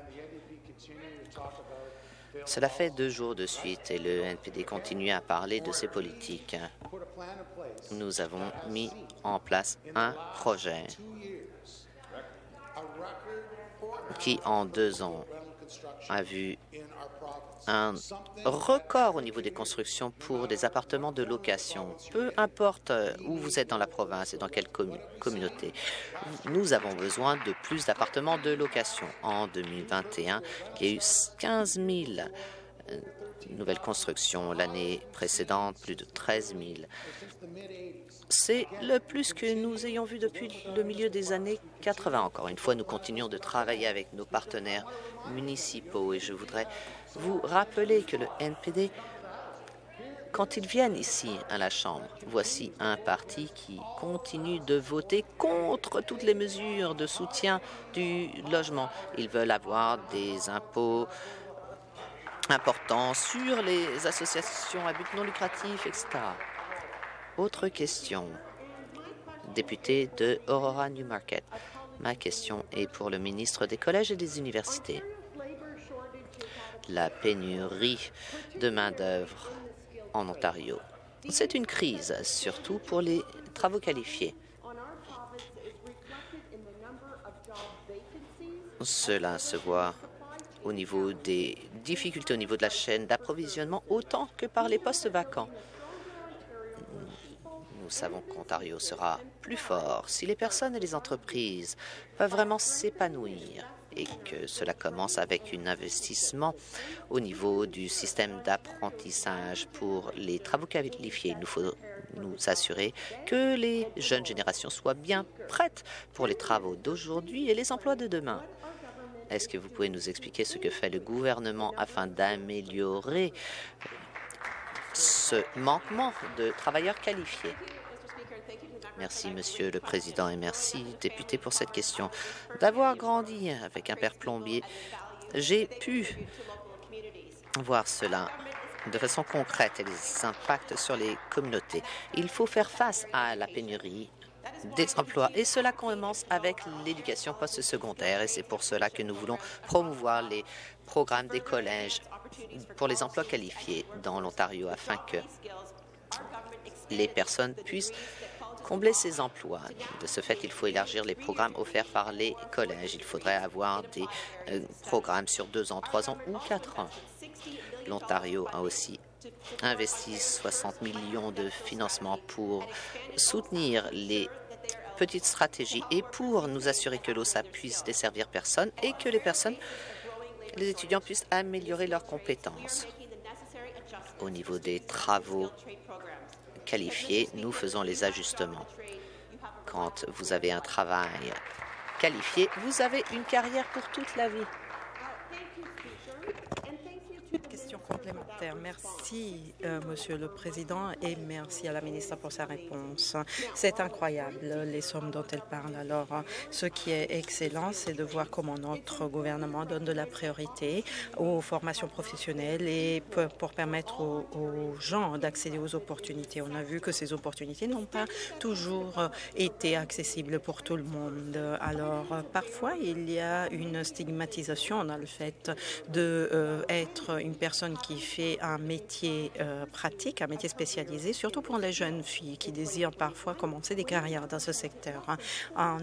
Cela fait 2 jours de suite et le NPD continue à parler de ses politiques. Nous avons mis en place un projet qui, en 2 ans, a vu un record au niveau des constructions pour des appartements de location. Peu importe où vous êtes dans la province et dans quelle communauté, nous avons besoin de plus d'appartements de location. En 2021, il y a eu 15 000 nouvelles constructions. L'année précédente, plus de 13 000. C'est le plus que nous ayons vu depuis le milieu des années 80. Encore une fois, nous continuons de travailler avec nos partenaires municipaux et je voudrais vous rappeler que le NPD, quand ils viennent ici à la Chambre, voici un parti qui continue de voter contre toutes les mesures de soutien du logement. Ils veulent avoir des impôts importants sur les associations à but non lucratif, etc. Autre question. Député de Aurora Newmarket. Ma question est pour le ministre des Collèges et des Universités. La pénurie de main-d'œuvre en Ontario. C'est une crise, surtout pour les travaux qualifiés. Cela se voit au niveau des difficultés au niveau de la chaîne d'approvisionnement autant que par les postes vacants. Nous savons qu'Ontario sera plus fort si les personnes et les entreprises peuvent vraiment s'épanouir et que cela commence avec un investissement au niveau du système d'apprentissage pour les travaux qualifiés. Il faut nous assurer que les jeunes générations soient bien prêtes pour les travaux d'aujourd'hui et les emplois de demain. Est-ce que vous pouvez nous expliquer ce que fait le gouvernement afin d'améliorer ce manquement de travailleurs qualifiés? Merci, Monsieur le Président, et merci, député, pour cette question. D'avoir grandi avec un père plombier, j'ai pu voir cela de façon concrète et les impacts sur les communautés. Il faut faire face à la pénurie des emplois et cela commence avec l'éducation postsecondaire et c'est pour cela que nous voulons promouvoir les programmes des collèges pour les emplois qualifiés dans l'Ontario afin que les personnes puissent combler ces emplois. De ce fait, il faut élargir les programmes offerts par les collèges. Il faudrait avoir des programmes sur 2 ans, 3 ans ou 4 ans. L'Ontario a aussi investi 60 millions de financement pour soutenir les petites stratégies et pour nous assurer que l'OSA puisse desservir personne et que les étudiants puissent améliorer leurs compétences. Au niveau des travaux qualifiés, nous faisons les ajustements. Quand vous avez un travail qualifié, vous avez une carrière pour toute la vie. Question complémentaire. Merci, Monsieur le Président, et merci à la ministre pour sa réponse. C'est incroyable, les sommes dont elle parle. Alors, ce qui est excellent, c'est de voir comment notre gouvernement donne de la priorité aux formations professionnelles et pour permettre aux gens d'accéder aux opportunités. On a vu que ces opportunités n'ont pas toujours été accessibles pour tout le monde. Alors, parfois, il y a une stigmatisation dans le fait d'être une personne qui fait un métier pratique, un métier spécialisé, surtout pour les jeunes filles qui désirent parfois commencer des carrières dans ce secteur. En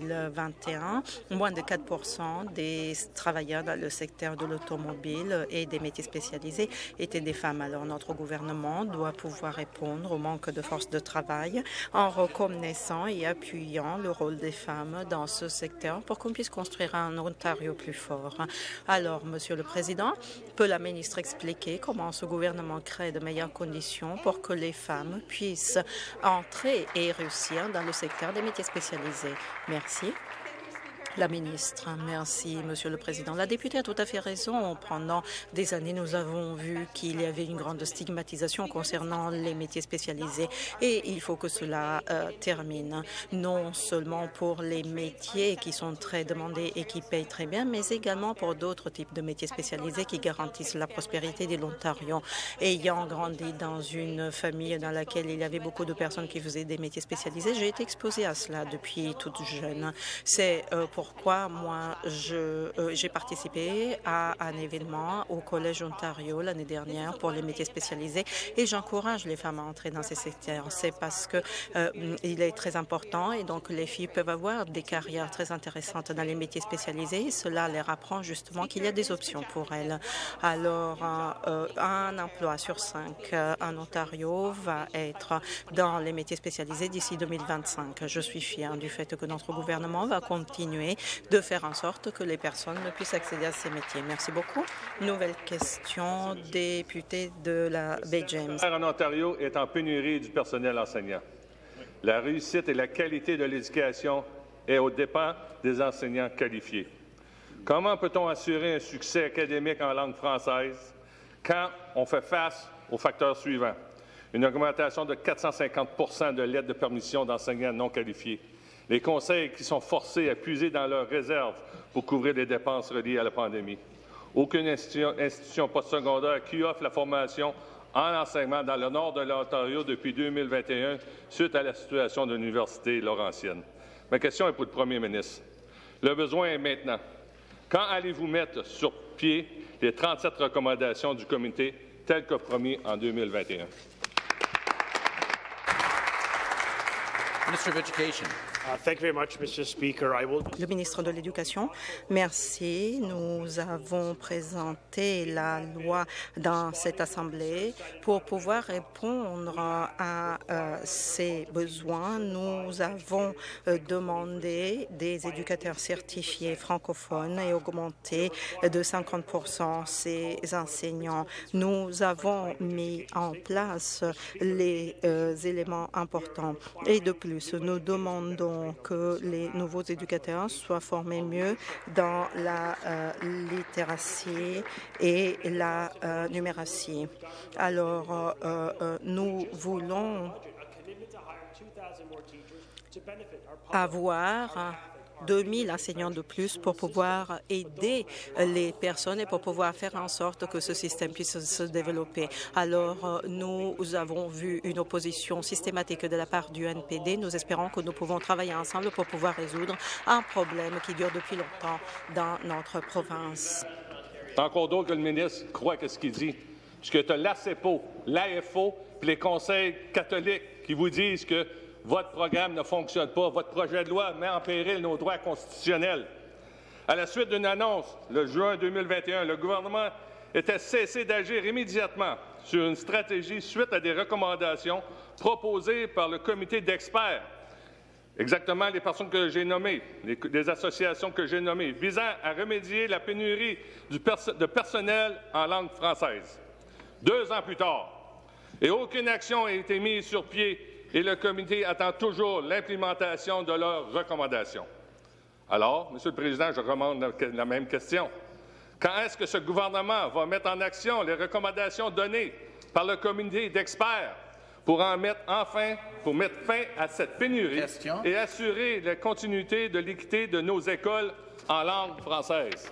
2021, moins de 4% des travailleurs dans le secteur de l'automobile et des métiers spécialisés étaient des femmes. Alors notre gouvernement doit pouvoir répondre au manque de force de travail en reconnaissant et appuyant le rôle des femmes dans ce secteur pour qu'on puisse construire un Ontario plus fort. Alors, Monsieur le Président, peut la ministre expliquer comment ce gouvernement crée de meilleures conditions pour que les femmes puissent entrer et réussir dans le secteur des métiers spécialisés? Merci. La ministre, merci, Monsieur le Président. La députée a tout à fait raison. Pendant des années, nous avons vu qu'il y avait une grande stigmatisation concernant les métiers spécialisés et il faut que cela termine, non seulement pour les métiers qui sont très demandés et qui payent très bien, mais également pour d'autres types de métiers spécialisés qui garantissent la prospérité de l'Ontario. Ayant grandi dans une famille dans laquelle il y avait beaucoup de personnes qui faisaient des métiers spécialisés, j'ai été exposée à cela depuis toute jeune. C'est pourquoi moi, j'ai participé à un événement au Collège Ontario l'année dernière pour les métiers spécialisés et j'encourage les femmes à entrer dans ces secteurs. C'est parce que il est très important et donc les filles peuvent avoir des carrières très intéressantes dans les métiers spécialisés et cela leur apprend justement qu'il y a des options pour elles. Alors, un emploi sur 5 en Ontario va être dans les métiers spécialisés d'ici 2025. Je suis fière du fait que notre gouvernement va continuer de faire en sorte que les personnes puissent accéder à ces métiers. Merci beaucoup. Nouvelle question, député de la Baie James. En Ontario est en pénurie du personnel enseignant. La réussite et la qualité de l'éducation est aux dépens des enseignants qualifiés. Comment peut-on assurer un succès académique en langue française quand on fait face aux facteurs suivants? Une augmentation de 450 de l'aide de permission d'enseignants non qualifiés. Les conseils qui sont forcés à puiser dans leurs réserves pour couvrir les dépenses reliées à la pandémie. Aucune institution postsecondaire qui offre la formation en enseignement dans le nord de l'Ontario depuis 2021 suite à la situation de l'Université Laurentienne. Ma question est pour le Premier ministre. Le besoin est maintenant. Quand allez-vous mettre sur pied les 37 recommandations du comité telles que promis en 2021? Minister of Education. Le ministre de l'Éducation, merci. Nous avons présenté la loi dans cette Assemblée pour pouvoir répondre à ces besoins. Nous avons demandé des éducateurs certifiés francophones et augmenté de 50% ces enseignants. Nous avons mis en place les éléments importants. Et de plus, nous demandons que les nouveaux éducateurs soient formés mieux dans la littératie et la numératie. Alors, nous voulons avoir 2000 enseignants de plus pour pouvoir aider les personnes et pour pouvoir faire en sorte que ce système puisse se développer. Alors, nous avons vu une opposition systématique de la part du NPD. Nous espérons que nous pouvons travailler ensemble pour pouvoir résoudre un problème qui dure depuis longtemps dans notre province. Encore d'autres que le ministre croit que ce qu'il dit. Parce que tu as l'ACEPO, l'AFO et les conseils catholiques qui vous disent que votre programme ne fonctionne pas. Votre projet de loi met en péril nos droits constitutionnels. À la suite d'une annonce, le juin 2021, le gouvernement était cessé d'agir immédiatement sur une stratégie suite à des recommandations proposées par le comité d'experts, exactement les personnes que j'ai nommées, les associations que j'ai nommées, visant à remédier la pénurie de personnel en langue française. 2 ans plus tard, et aucune action n'a été mise sur pied et le comité attend toujours l'implémentation de leurs recommandations. Alors, Monsieur le Président, je remande la même question. Quand est-ce que ce gouvernement va mettre en action les recommandations données par le comité d'experts pour mettre fin à cette pénurie et assurer la continuité de l'équité de nos écoles en langue française?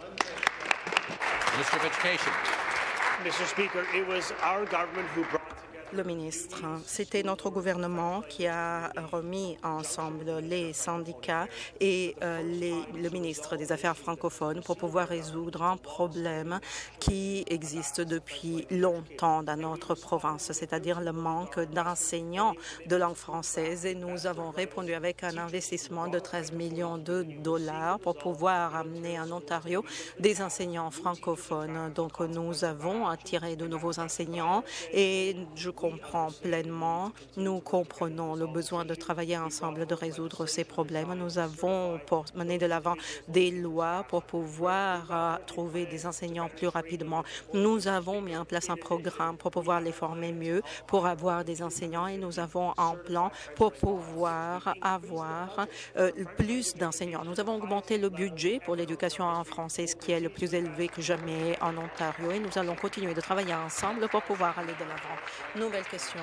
Minister of Education. Mr. Speaker, it was our government who brought Le ministre, c'était notre gouvernement qui a remis ensemble les syndicats et le ministre des Affaires francophones pour pouvoir résoudre un problème qui existe depuis longtemps dans notre province, c'est-à-dire le manque d'enseignants de langue française. Et nous avons répondu avec un investissement de 13 millions de dollars pour pouvoir amener en Ontario des enseignants francophones. Donc, nous avons attiré de nouveaux enseignants et je comprends pleinement. Nous comprenons le besoin de travailler ensemble, de résoudre ces problèmes. Nous avons mené de l'avant des lois pour pouvoir trouver des enseignants plus rapidement. Nous avons mis en place un programme pour pouvoir les former mieux, pour avoir des enseignants et nous avons un plan pour pouvoir avoir plus d'enseignants. Nous avons augmenté le budget pour l'éducation en français, ce qui est le plus élevé que jamais en Ontario et nous allons continuer de travailler ensemble pour pouvoir aller de l'avant. Nouvelle question.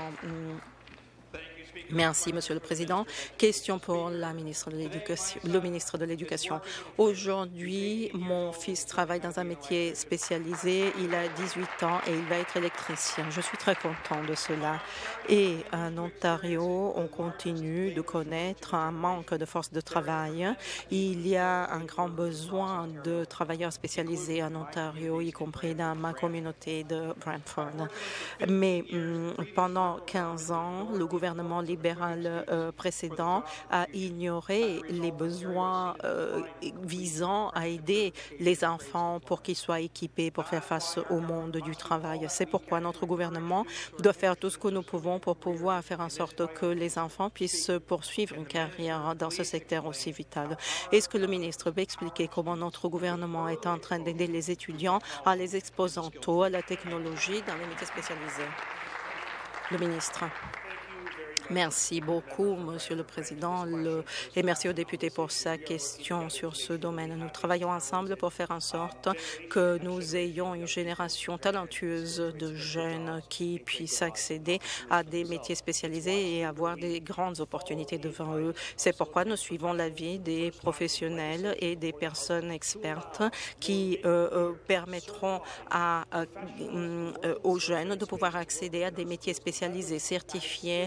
Merci, Monsieur le Président. Question pour la ministre de l'Éducation, le ministre de l'Éducation. Aujourd'hui, mon fils travaille dans un métier spécialisé. Il a 18 ans et il va être électricien. Je suis très content de cela. Et en Ontario, on continue de connaître un manque de force de travail. Il y a un grand besoin de travailleurs spécialisés en Ontario, y compris dans ma communauté de Brantford. Mais pendant 15 ans, le gouvernement libéral précédent a ignoré les besoins visant à aider les enfants pour qu'ils soient équipés pour faire face au monde du travail. C'est pourquoi notre gouvernement doit faire tout ce que nous pouvons pour pouvoir faire en sorte que les enfants puissent poursuivre une carrière dans ce secteur aussi vital. Est-ce que le ministre peut expliquer comment notre gouvernement est en train d'aider les étudiants en les exposant tôt à la technologie dans les métiers spécialisés? Le ministre. Merci beaucoup, Monsieur le Président, et merci aux députés pour sa question sur ce domaine. Nous travaillons ensemble pour faire en sorte que nous ayons une génération talentueuse de jeunes qui puissent accéder à des métiers spécialisés et avoir des grandes opportunités devant eux. C'est pourquoi nous suivons l'avis des professionnels et des personnes expertes qui permettront aux jeunes de pouvoir accéder à des métiers spécialisés certifiés pour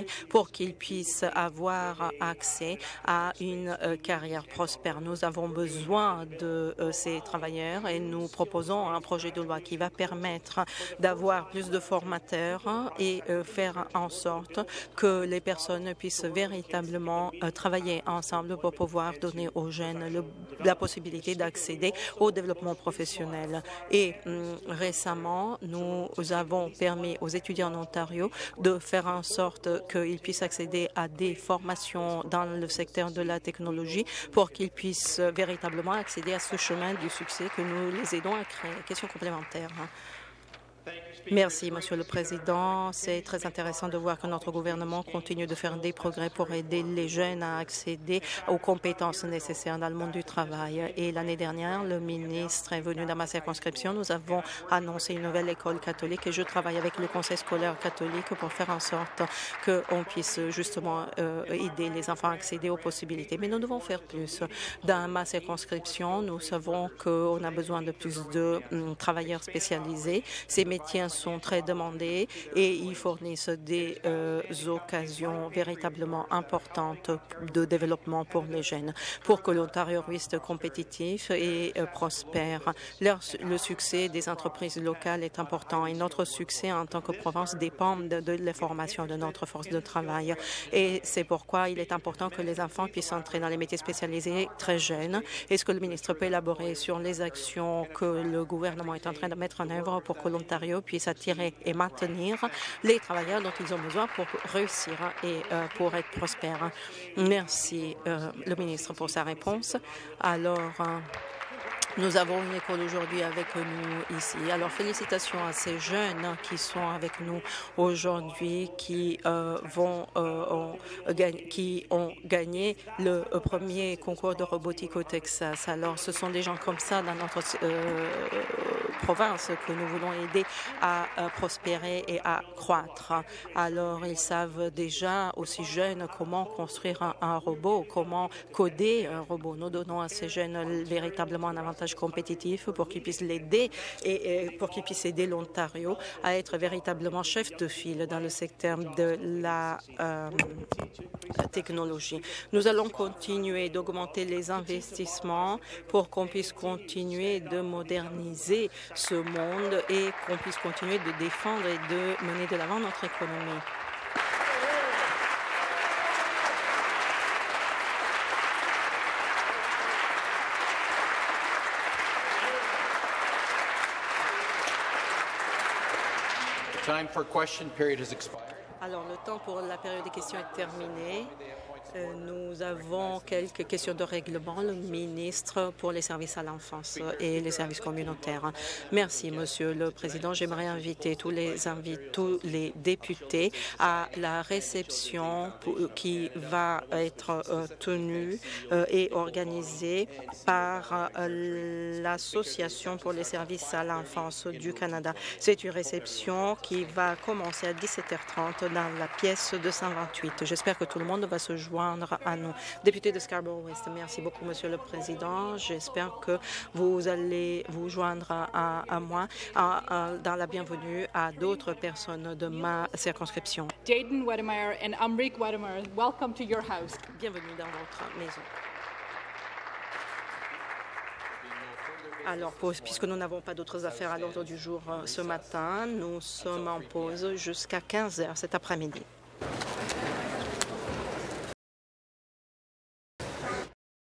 pour qu'ils puissent avoir accès à une carrière prospère. Nous avons besoin de ces travailleurs et nous proposons un projet de loi qui va permettre d'avoir plus de formateurs et faire en sorte que les personnes puissent véritablement travailler ensemble pour pouvoir donner aux jeunes la possibilité d'accéder au développement professionnel. Et récemment, nous avons permis aux étudiants en Ontario de faire en sorte qu'ils puissent accéder à des formations dans le secteur de la technologie pour qu'ils puissent véritablement accéder à ce chemin du succès que nous les aidons à créer. Question complémentaire. Merci, Monsieur le Président. C'est très intéressant de voir que notre gouvernement continue de faire des progrès pour aider les jeunes à accéder aux compétences nécessaires dans le monde du travail. Et l'année dernière, le ministre est venu dans ma circonscription. Nous avons annoncé une nouvelle école catholique et je travaille avec le conseil scolaire catholique pour faire en sorte qu'on puisse justement aider les enfants à accéder aux possibilités. Mais nous devons faire plus. Dans ma circonscription, nous savons qu'on a besoin de plus de travailleurs spécialisés. Ces métiers sont très demandés et ils fournissent des occasions véritablement importantes de développement pour les jeunes. Pour que l'Ontario reste compétitif et prospère, le succès des entreprises locales est important et notre succès en tant que province dépend de la formation de notre force de travail. Et c'est pourquoi il est important que les enfants puissent entrer dans les métiers spécialisés très jeunes. Est-ce que le ministre peut élaborer sur les actions que le gouvernement est en train de mettre en œuvre pour que l'Ontario puisse attirer et maintenir les travailleurs dont ils ont besoin pour réussir et pour être prospères? Merci, le ministre, pour sa réponse. Alors, nous avons une école aujourd'hui avec nous ici. Alors, félicitations à ces jeunes qui sont avec nous aujourd'hui, qui ont gagné le premier concours de robotique au Texas. Alors, ce sont des gens comme ça dans notre province que nous voulons aider à prospérer et à croître. Alors, ils savent déjà, aussi jeunes, comment construire un robot, comment coder un robot. Nous donnons à ces jeunes véritablement un avantage compétitif pour qu'ils puissent l'aider et pour qu'ils puissent aider l'Ontario à être véritablement chef de file dans le secteur de la technologie. Nous allons continuer d'augmenter les investissements pour qu'on puisse continuer de moderniser ce monde et qu'on puisse continuer de défendre et de mener de l'avant notre économie. Time for question period has expired. Alors, le temps pour la période des questions est terminé. Nous avons quelques questions de règlement. Le ministre pour les services à l'enfance et les services communautaires. Merci, Monsieur le Président. J'aimerais inviter tous les députés à la réception qui va être tenue et organisée par l'Association pour les services à l'enfance du Canada. C'est une réception qui va commencer à 17h30 dans la pièce 228. J'espère que tout le monde va se joindre à nous. Député de Scarborough-West, merci beaucoup, Monsieur le Président. J'espère que vous allez vous joindre à moi dans la bienvenue à d'autres personnes de ma circonscription. Jaden Wedemeyer and Amrik Wedemeyer, welcome to your house. Bienvenue dans votre maison. Alors, puisque nous n'avons pas d'autres affaires à l'ordre du jour ce matin, nous sommes en pause jusqu'à 15h cet après-midi.